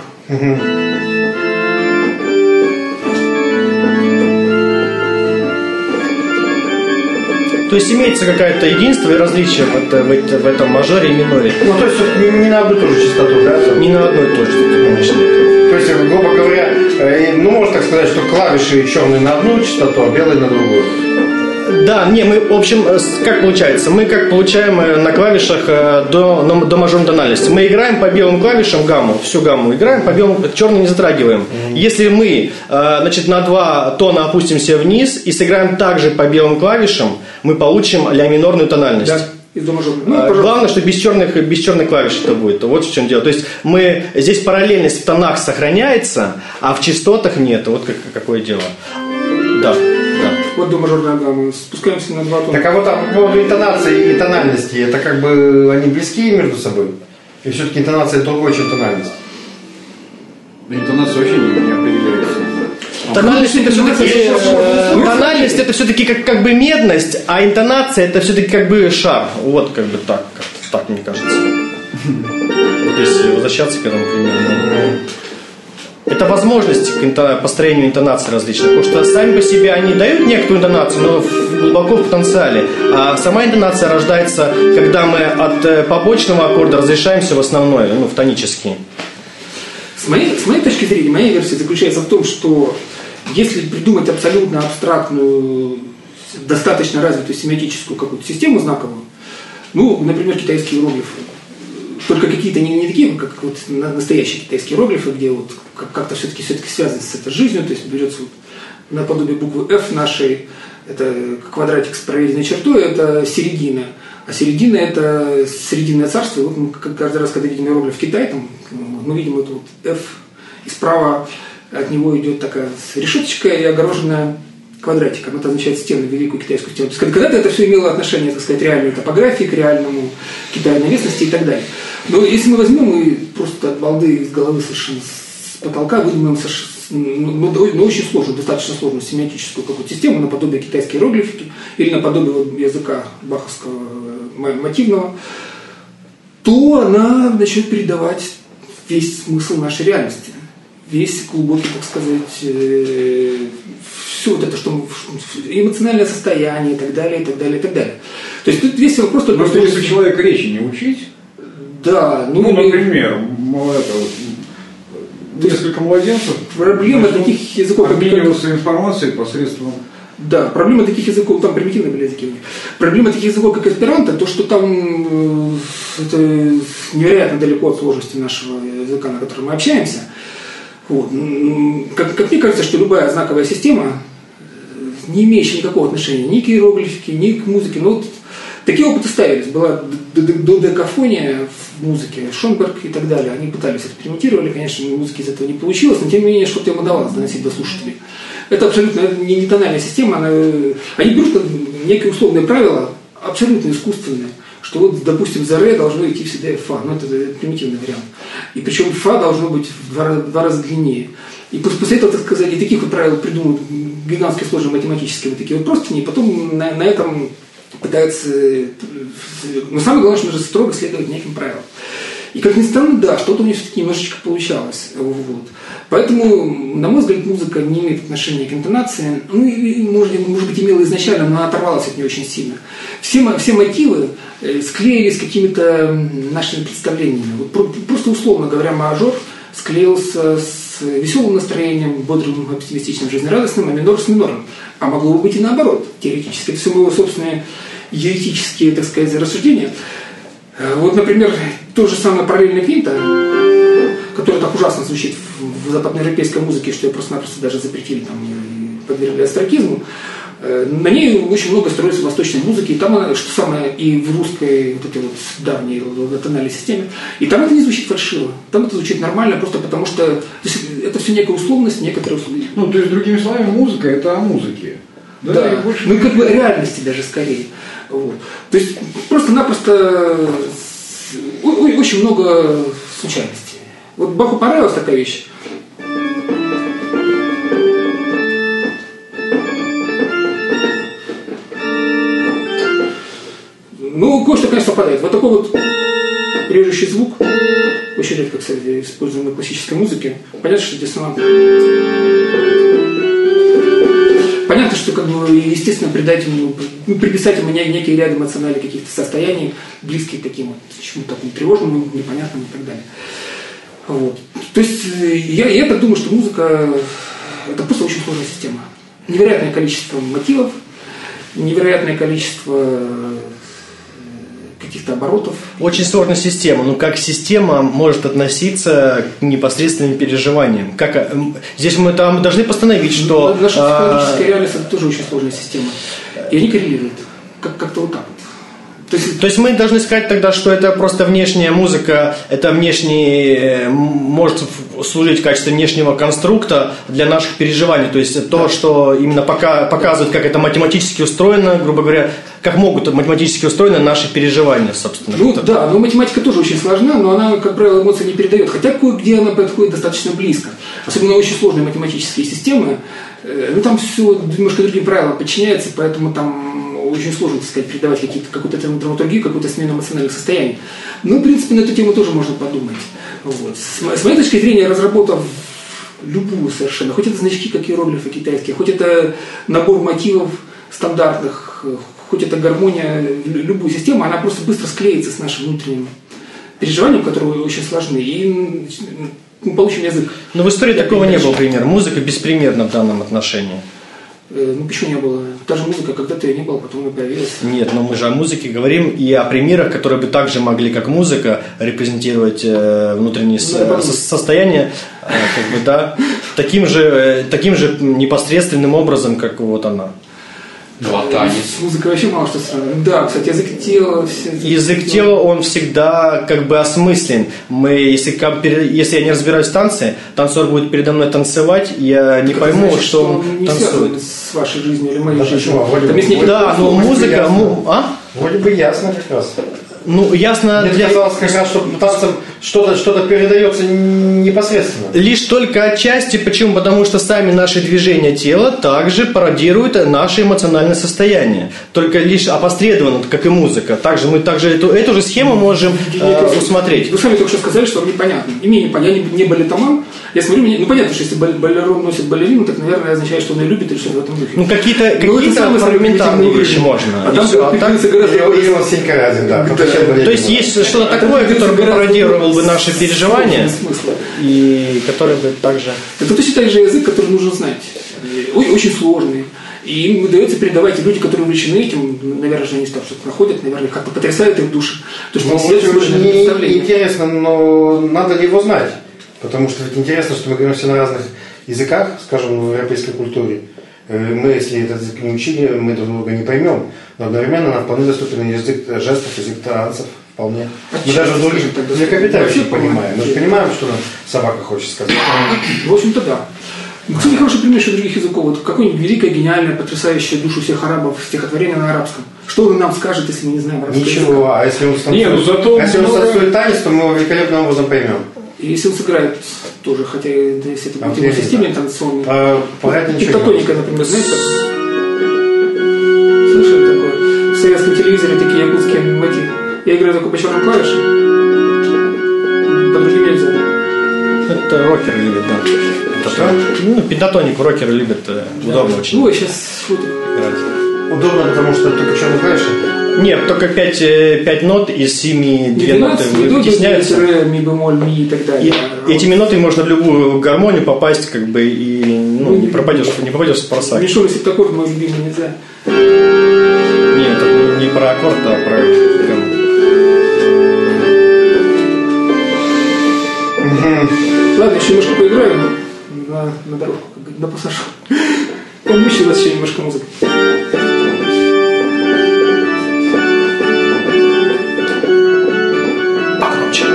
То есть имеется какое-то единство и различие в этом мажоре и миноре. Ну, то есть не на одну и ту же частоту, да? Не на одну и ту же, конечно. То есть, грубо говоря, ну, можно так сказать, что клавиши черные на одну частоту, а белые на другую. Да, мы, в общем, как получается? Мы как получаем на клавишах до мажорной тональности. Мы играем по белым клавишам гамму, всю гамму играем, по белым, черный не затрагиваем. Если мы, значит, на 2 тона опустимся вниз и сыграем также по белым клавишам, мы получим ля минорную тональность. Да. Главное, что без черных клавиш это будет. Вот в чем дело. То есть здесь параллельность в тонах сохраняется, а в частотах нет. Вот какое дело. Да. Вот до мажорная гамма. Спускаемся на 2 тона. Так а вот по поводу интонации и тональности, это как бы они близки между собой? И все-таки интонация другой, чем тональность? Интонация вообще не определяется. Тональность это все-таки как бы медность, а интонация это все-таки как бы шар. Вот как бы так мне кажется. Вот если возвращаться к этому примеру. Это возможность к построению интонаций различных. Потому что сами по себе они дают некоторую интонацию, но глубоко в потенциале. А сама интонация рождается, когда мы от побочного аккорда разрешаемся в основной, в тонический. С моей точки зрения, моя версия заключается в том, что если придумать абсолютно абстрактную, достаточно развитую семиотическую какую-то систему знаковую, например, китайские иероглифы, только какие-то не такие, как вот настоящие китайские иероглифы, где вот как-то все-таки связаны с этой жизнью, то есть берется вот наподобие буквы F нашей, это квадратик с проведенной чертой, это середина. А середина – это Срединное царство. И вот мы каждый раз, когда видим иероглиф Китай, мы видим это вот F, и справа от него идет такая решеточка и огороженная квадратиком. Это означает стену, великую китайскую стену. То есть когда-то это все имело отношение, так сказать, реальной топографии, к реальному Китаю на местности и так далее. Но если мы возьмем и просто от балды из головы совершенно с потолка выдумаем очень сложную, достаточно сложную семиотическую какую-то систему наподобие китайской иероглифики или наподобие языка баховского мотивного, то она начнет передавать весь смысл нашей реальности, весь глубокий, так сказать, все вот это, что эмоциональное состояние и так далее, и так далее, и так далее. То есть тут весь вопрос только... Просто если человека речи не учить, да, например, несколько младенцев проблема таких языков обмениваться информацией посредством... Да, проблема таких языков, там примитивные были языки. Проблема таких языков, как эсперанто, то, что там это невероятно далеко от сложности нашего языка, на котором мы общаемся. Вот. Как мне кажется, что любая знаковая система, не имеющая никакого отношения ни к иероглифике, ни к музыке, такие опыты ставились. Была додекафония в музыке, Шонберг и так далее. Они пытались, экспериментировали, конечно, музыки из этого не получилось, но тем не менее что-то им удавалось доносить до слушателей. Это абсолютно не тональная система. Они берут некие условные правила, абсолютно искусственные, что вот, допустим, за ре должно идти всегда фа. Это примитивный вариант. И причем фа должно быть в два раза длиннее. И после этого, так сказать, и таких вот правил придумывают гигантские сложные математические вот такие вот простыни, и потом на этом пытаются... Но самое главное, что нужно строго следовать неким правилам. И как ни странно, да, что-то у них все-таки немножечко получалось. Вот. Поэтому, на мой взгляд, музыка не имеет отношения к интонации. Может быть, имела изначально, но она оторвалась от нее очень сильно. Все мотивы склеились с какими-то нашими представлениями. Вот просто условно говоря, мажор склеился с веселым настроением, бодрым, оптимистичным, жизнерадостным, а минор с минором. А могло бы быть и наоборот, теоретически. Это все было собственные еретические, так сказать, рассуждения. Вот, например, то же самое параллельная квинта. которая так ужасно звучит в западноевропейской музыке, что ее просто-напросто даже запретили там, и подвергли остракизму. На ней очень много строится восточной музыки, и там она, что самое, и в русской вот этой вот давней тональной системе, и там это не звучит фальшиво, там это звучит нормально, просто потому что это все некая условность, некоторая условность. Ну, то есть, другими словами, музыка – это о музыке. Да, и больше ну как бы реальности даже скорее. Вот. То есть просто-напросто очень много случайностей. Вот Баху понравилась такая вещь. Ну, кое-что, конечно, совпадает. Вот такой вот режущий звук, очень редко, кстати, используемый в классической музыке. Понятно, что диссонанс. Понятно, что, как бы, естественно, придать ему, приписать ему некий ряд эмоциональных каких-то состояний, близких к таким вот, чему-то такому тревожному, непонятному и так далее. Вот. То есть я так думаю, что музыка – это просто очень сложная система. Невероятное количество мотивов, невероятное количество каких-то оборотов. Очень сложная система. Но как система может относиться к непосредственным переживаниям? Здесь мы там должны постановить, что... Наша психологическая реальность – это тоже очень сложная система. И они коррелируют. Как-то вот так вот. То есть мы должны сказать тогда, что это просто внешняя музыка, это может служить в качестве внешнего конструкта для наших переживаний. То есть то, что именно показывает, как это математически устроено, грубо говоря, как могут математически устроены наши переживания, собственно. Ну да, но математика тоже очень сложна, но она, как правило, эмоции не передает. Хотя кое-где она подходит достаточно близко. Особенно очень сложные математические системы. Ну там все немножко другим правилам подчиняется, поэтому там очень сложно, так сказать, передавать какую-то драматургию, какую-то смену эмоциональных состояний. Но, в принципе, на эту тему тоже можно подумать. Вот. С моей точки зрения, разработав любую совершенно, хоть это значки, как иероглифы китайские, хоть это набор мотивов стандартных, хоть это гармония, любую систему, она просто быстро склеится с нашим внутренним переживанием, которые очень сложны, и мы получим язык. Но в истории такого не было примера. Музыка беспримерна в данном отношении. Ну почему не было? Та же музыка, когда-то ее не было, потом она появилась. Нет, но мы же о музыке говорим и о примерах, которые бы также могли, как музыка, репрезентировать внутренние состояния, как бы, да, таким же непосредственным образом, как вот она. Танец. Музыка вообще мало что сравнивает. Да, кстати, язык тела. Язык тела, он всегда как бы осмыслен. Если я не разбираюсь в танце, танцор будет передо мной танцевать, я не пойму, значит, что он не танцует. С вашей жизнью или моей жизнью. Да, но музыка... Вроде бы ясно как раз. Ну, ясно. Мне казалось как раз, что танцем что-то передается непосредственно. Лишь только отчасти. Почему? Потому что сами наши движения тела также пародируют наше эмоциональное состояние. Только лишь опосредованно, как и музыка. Также мы эту же схему можем усмотреть. Вы сами только что сказали, что вам непонятно. И мне непонятно. Я не балетоман. Я смотрю, ну понятно, что если балерон носит балерину, так, наверное, означает, что он ее любит или что-то в этом духе. Ну, какие-то фрагментарные вещи можно. А там Его сенька разин, да. То есть есть что-то такое, которое бы пародировало бы наши переживания, и которое бы также... Это точно так же язык, который нужно знать. Очень сложный. И им удается передавать, и люди, которые увлечены этим, наверное, же они там что-то находят, наверное, как-то потрясает их души. Очень интересно, но надо ли его знать? Потому что ведь интересно, что мы говорим все на разных языках, скажем, в европейской культуре. Мы, если этот язык не учили, мы друг друга не поймем. Но одновременно нам вполне доступен язык жестов, язык танцев. Вполне. Мы даже в других млекопитающих понимаем. Мы же понимаем, что нам собака хочет сказать. В общем-то, да. Кстати, хороший пример еще других языков. Вот какое-нибудь великое, гениальное, потрясающее душу всех арабов стихотворение на арабском. Что он нам скажет, если мы не знаем арабского языка? Ничего. А если он станцует танец, то мы его великолепным образом поймем. И если он сыграет тоже, хотя если это будет его системный танцевальный. Пентатоника, например, знаете, слышали такое? В советском телевизоре такие якутские мотивы. Я играю только по черным клавишам. По другим нельзя. Это рокеры любят, да. Что? Ну, пентатонику рокеры любят, удобно очень. Ой, сейчас шуток. Удобно, потому что только черные клавиши? Нет, только 5 нот из 7 2 ноты вытесняются. Ми, бемоль, ми и так далее. И этими нотами можно в любую гармонию попасть, как бы, и не попадешь в просак. Мишура септаккорд мой любимый нельзя. Нет, это не про аккорд, а про гармонию. Ладно, еще немножко поиграем на дорожку, на пассаж. Помучи вас еще немножко музыки. Покруче.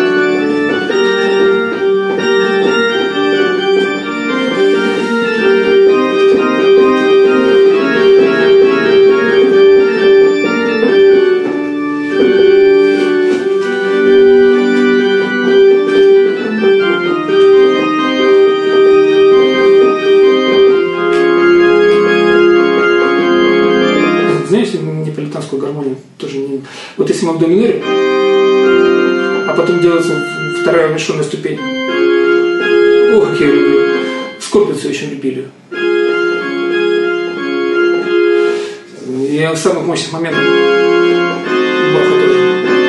Гармонию тоже не... Вот если мы в до миноре, а потом делается вторая уменьшенная ступень. Ох, как я люблю. Скорпиусы очень любили. Я в самых мощных моментах Баха тоже.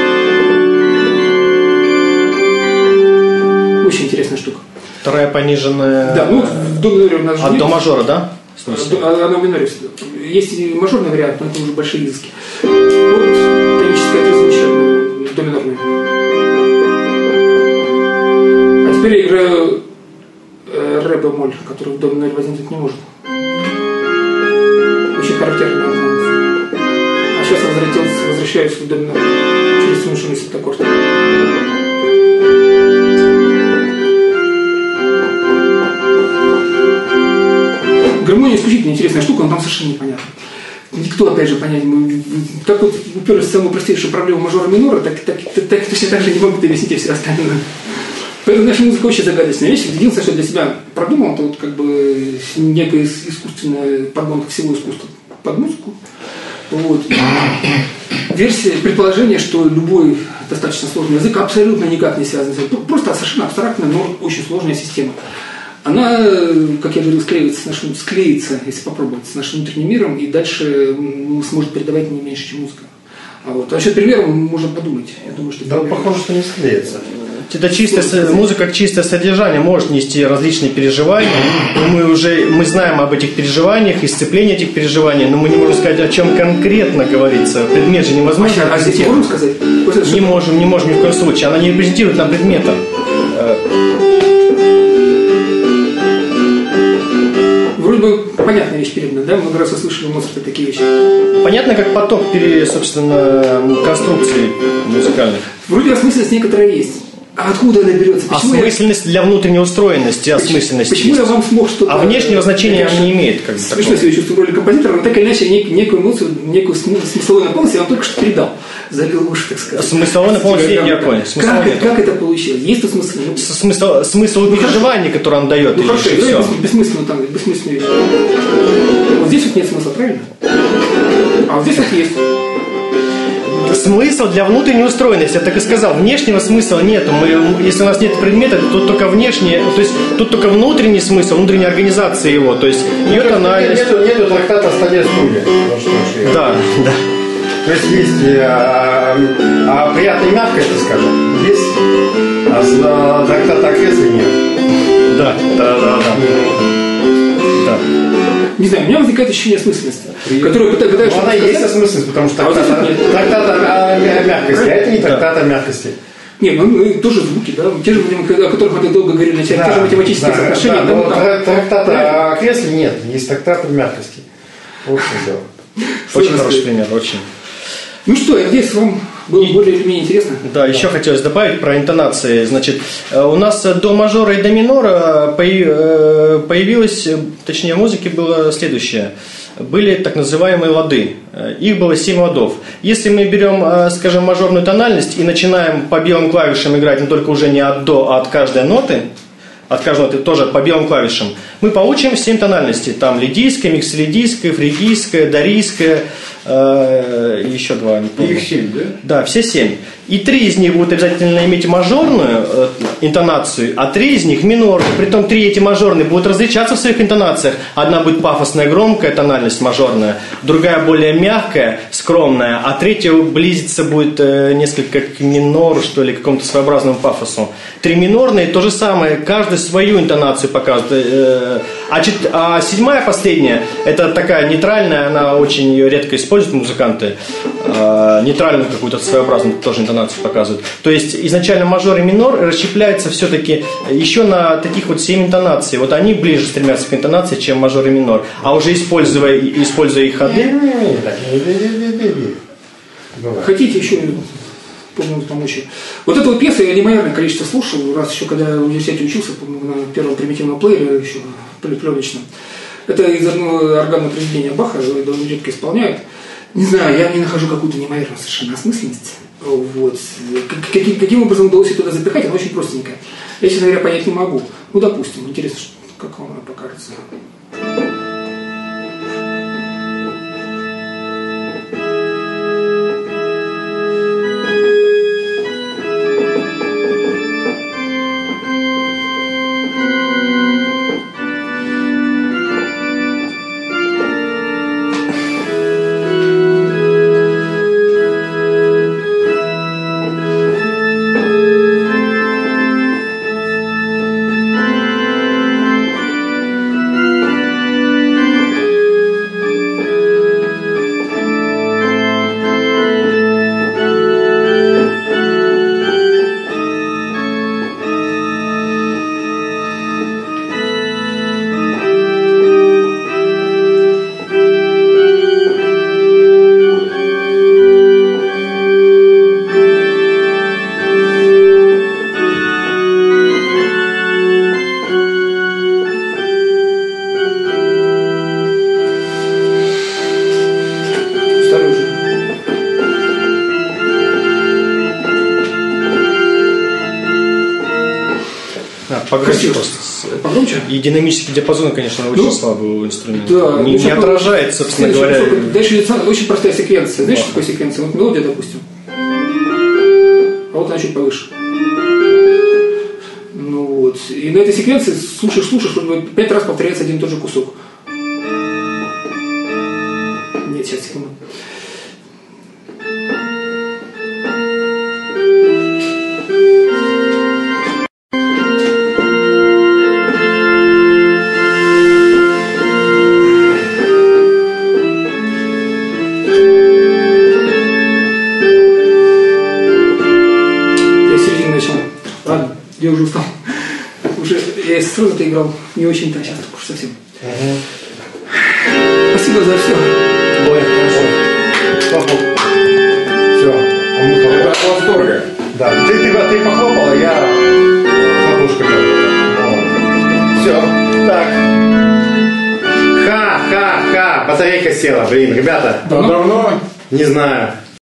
Очень интересная штука. Вторая пониженная. Да, ну в до миноре у нас же от до мажора, да? Она в миноре. Есть и мажорный вариант, но это уже большие изыски. Вот тоническая трезвучная, до минорная. А теперь я играю ре бемоль, который в до миноре возникнуть не может. Очень характерно. А сейчас возвращаюсь в до минор через уменьшенный септаккорд. Гармония исключительно интересная штука, но там совершенно непонятно. Никто, опять же, понять, как вот уперлись в самую простейшую проблему мажора и минора, так точно так же не могут объяснить и все остальное. Поэтому наша музыка очень загадочная вещь. Единственное, что для себя продумал, это вот как бы некая искусственная подгонка всего искусства под музыку. Вот. Версия, предположение, что любой достаточно сложный язык абсолютно никак не связан с этим. Просто совершенно абстрактная, но очень сложная система. Она, как я говорил, склеится, если попробовать, с нашим внутренним миром, и дальше сможет передавать не меньше, чем музыка. А насчет примера можно подумать. Я думаю, что похоже, что не склеится. Это музыка как чистое содержание может нести различные переживания. Мы знаем об этих переживаниях, исцеплении этих переживаний, но мы не можем сказать, о чем конкретно говорится. Предмет же невозможно. А здесь можем сказать? Не можем ни в коем случае. Она не репрезентирует нам предмета. Вроде бы понятная вещь передана, да? Много раз услышали у Моцарта такие вещи. Понятно, как поток, собственно, конструкций музыкальных. Вроде осмысленность некоторая есть. А откуда она берется? Осмысленность для внутренней устроенности, осмысленности. Почему я вам смог что-то... А внешнего значения она не имеет. Как бы, смешно себя чувствую в роли композитора, но так или иначе некую эмоцию, некую смысловую наполненность я вам только что передал. Залил уши, так сказать. Смысловой наполненность я понял. Как это получилось? Есть тут смысл? Смысл переживания, который он дает. Ну хорошо, бессмысленно там, бессмысленную вещь. Вот здесь вот нет смысла, правильно? А вот здесь вот есть. Смысл для внутренней устроенности, я так и сказал, внешнего смысла нету. Если у нас нет предмета, то только внешний, то есть тут только внутренний смысл, внутренняя организация его, то есть ее тональность. Нету трактата о столе студия. Да. То есть приятной мягкости, скажем, есть, а трактата о кресле нет. Да. Не знаю, у меня возникает ощущение осмысленности, которую пытаюсь... Она и есть осмысленность, потому что трактат о мягкости, а это не трактат о мягкости. Нет, тоже звуки, да, те же, о которых мы долго говорили вначале, те же математические соотношения. Трактата о кресле нет, есть трактат о мягкости. Вот что дело. Очень хороший пример, очень. Ну что, я надеюсь, вам было более или менее интересно. Да, еще хотелось добавить про интонации. Значит, у нас до мажора и до минора появилось, точнее, в музыке было следующее. Были так называемые лады. Их было 7 ладов. Если мы берем, скажем, мажорную тональность и начинаем по белым клавишам играть, но только уже не от до, а от каждой ноты, тоже по белым клавишам, мы получим 7 тональностей. Там лидийская, миксолидийская, фригийская, дорийская, еще 2, не помню. Их 7, да? Да, все 7. И 3 из них будут обязательно иметь мажорную интонацию, а 3 из них минорную. Притом 3 эти мажорные будут различаться в своих интонациях. Одна будет пафосная, громкая тональность мажорная, другая более мягкая, скромная, а третья близится будет несколько к минору, что ли, к какому-то своеобразному пафосу. 3 минорные, то же самое, каждый свою интонацию показывает. А 7-я, последняя, это такая нейтральная, она очень ее редко используется. используют музыканты нейтральную какую-то своеобразную тоже интонацию показывают. То есть изначально мажор и минор расщепляются все-таки еще на таких вот 7 интонаций. Вот они ближе стремятся к интонации, чем мажор и минор. А уже используя их ходы... Хотите еще помочь? Вот эту пьесу я неимоверное количество слушал, раз еще когда в университете учился, на первом примитивном плеере, еще пленочном. Это из одного органного произведения Баха, его довольно редко исполняют. Не знаю, я не нахожу какую-то неимоверную совершенно осмысленность. Вот. Каким образом удалось туда запихать, она очень простенькая. Я, честно говоря, понять не могу. Ну, допустим, интересно, как вам она покажется. Погромче. И динамический диапазон, конечно, очень слабый инструмент. Да, не отражает, собственно говоря. Дальше идет очень простая секвенция. Знаешь, что такое секвенция? Вот мелодия, допустим. А вот она чуть повыше. Ну вот. И на этой секвенции слушаешь, 5 раз повторяется один и тот же кусок. Нет, сейчас, секунду. Я уже устал. Я сразу это играл не очень-то, а сейчас уж совсем. Спасибо за все. Ой, хорошо. Все. Это от восторга. Да. Ты похлопал, а я хлопушками. Все. Так. Ха-ха-ха. Батарейка села, блин, ребята. Давно? Не знаю.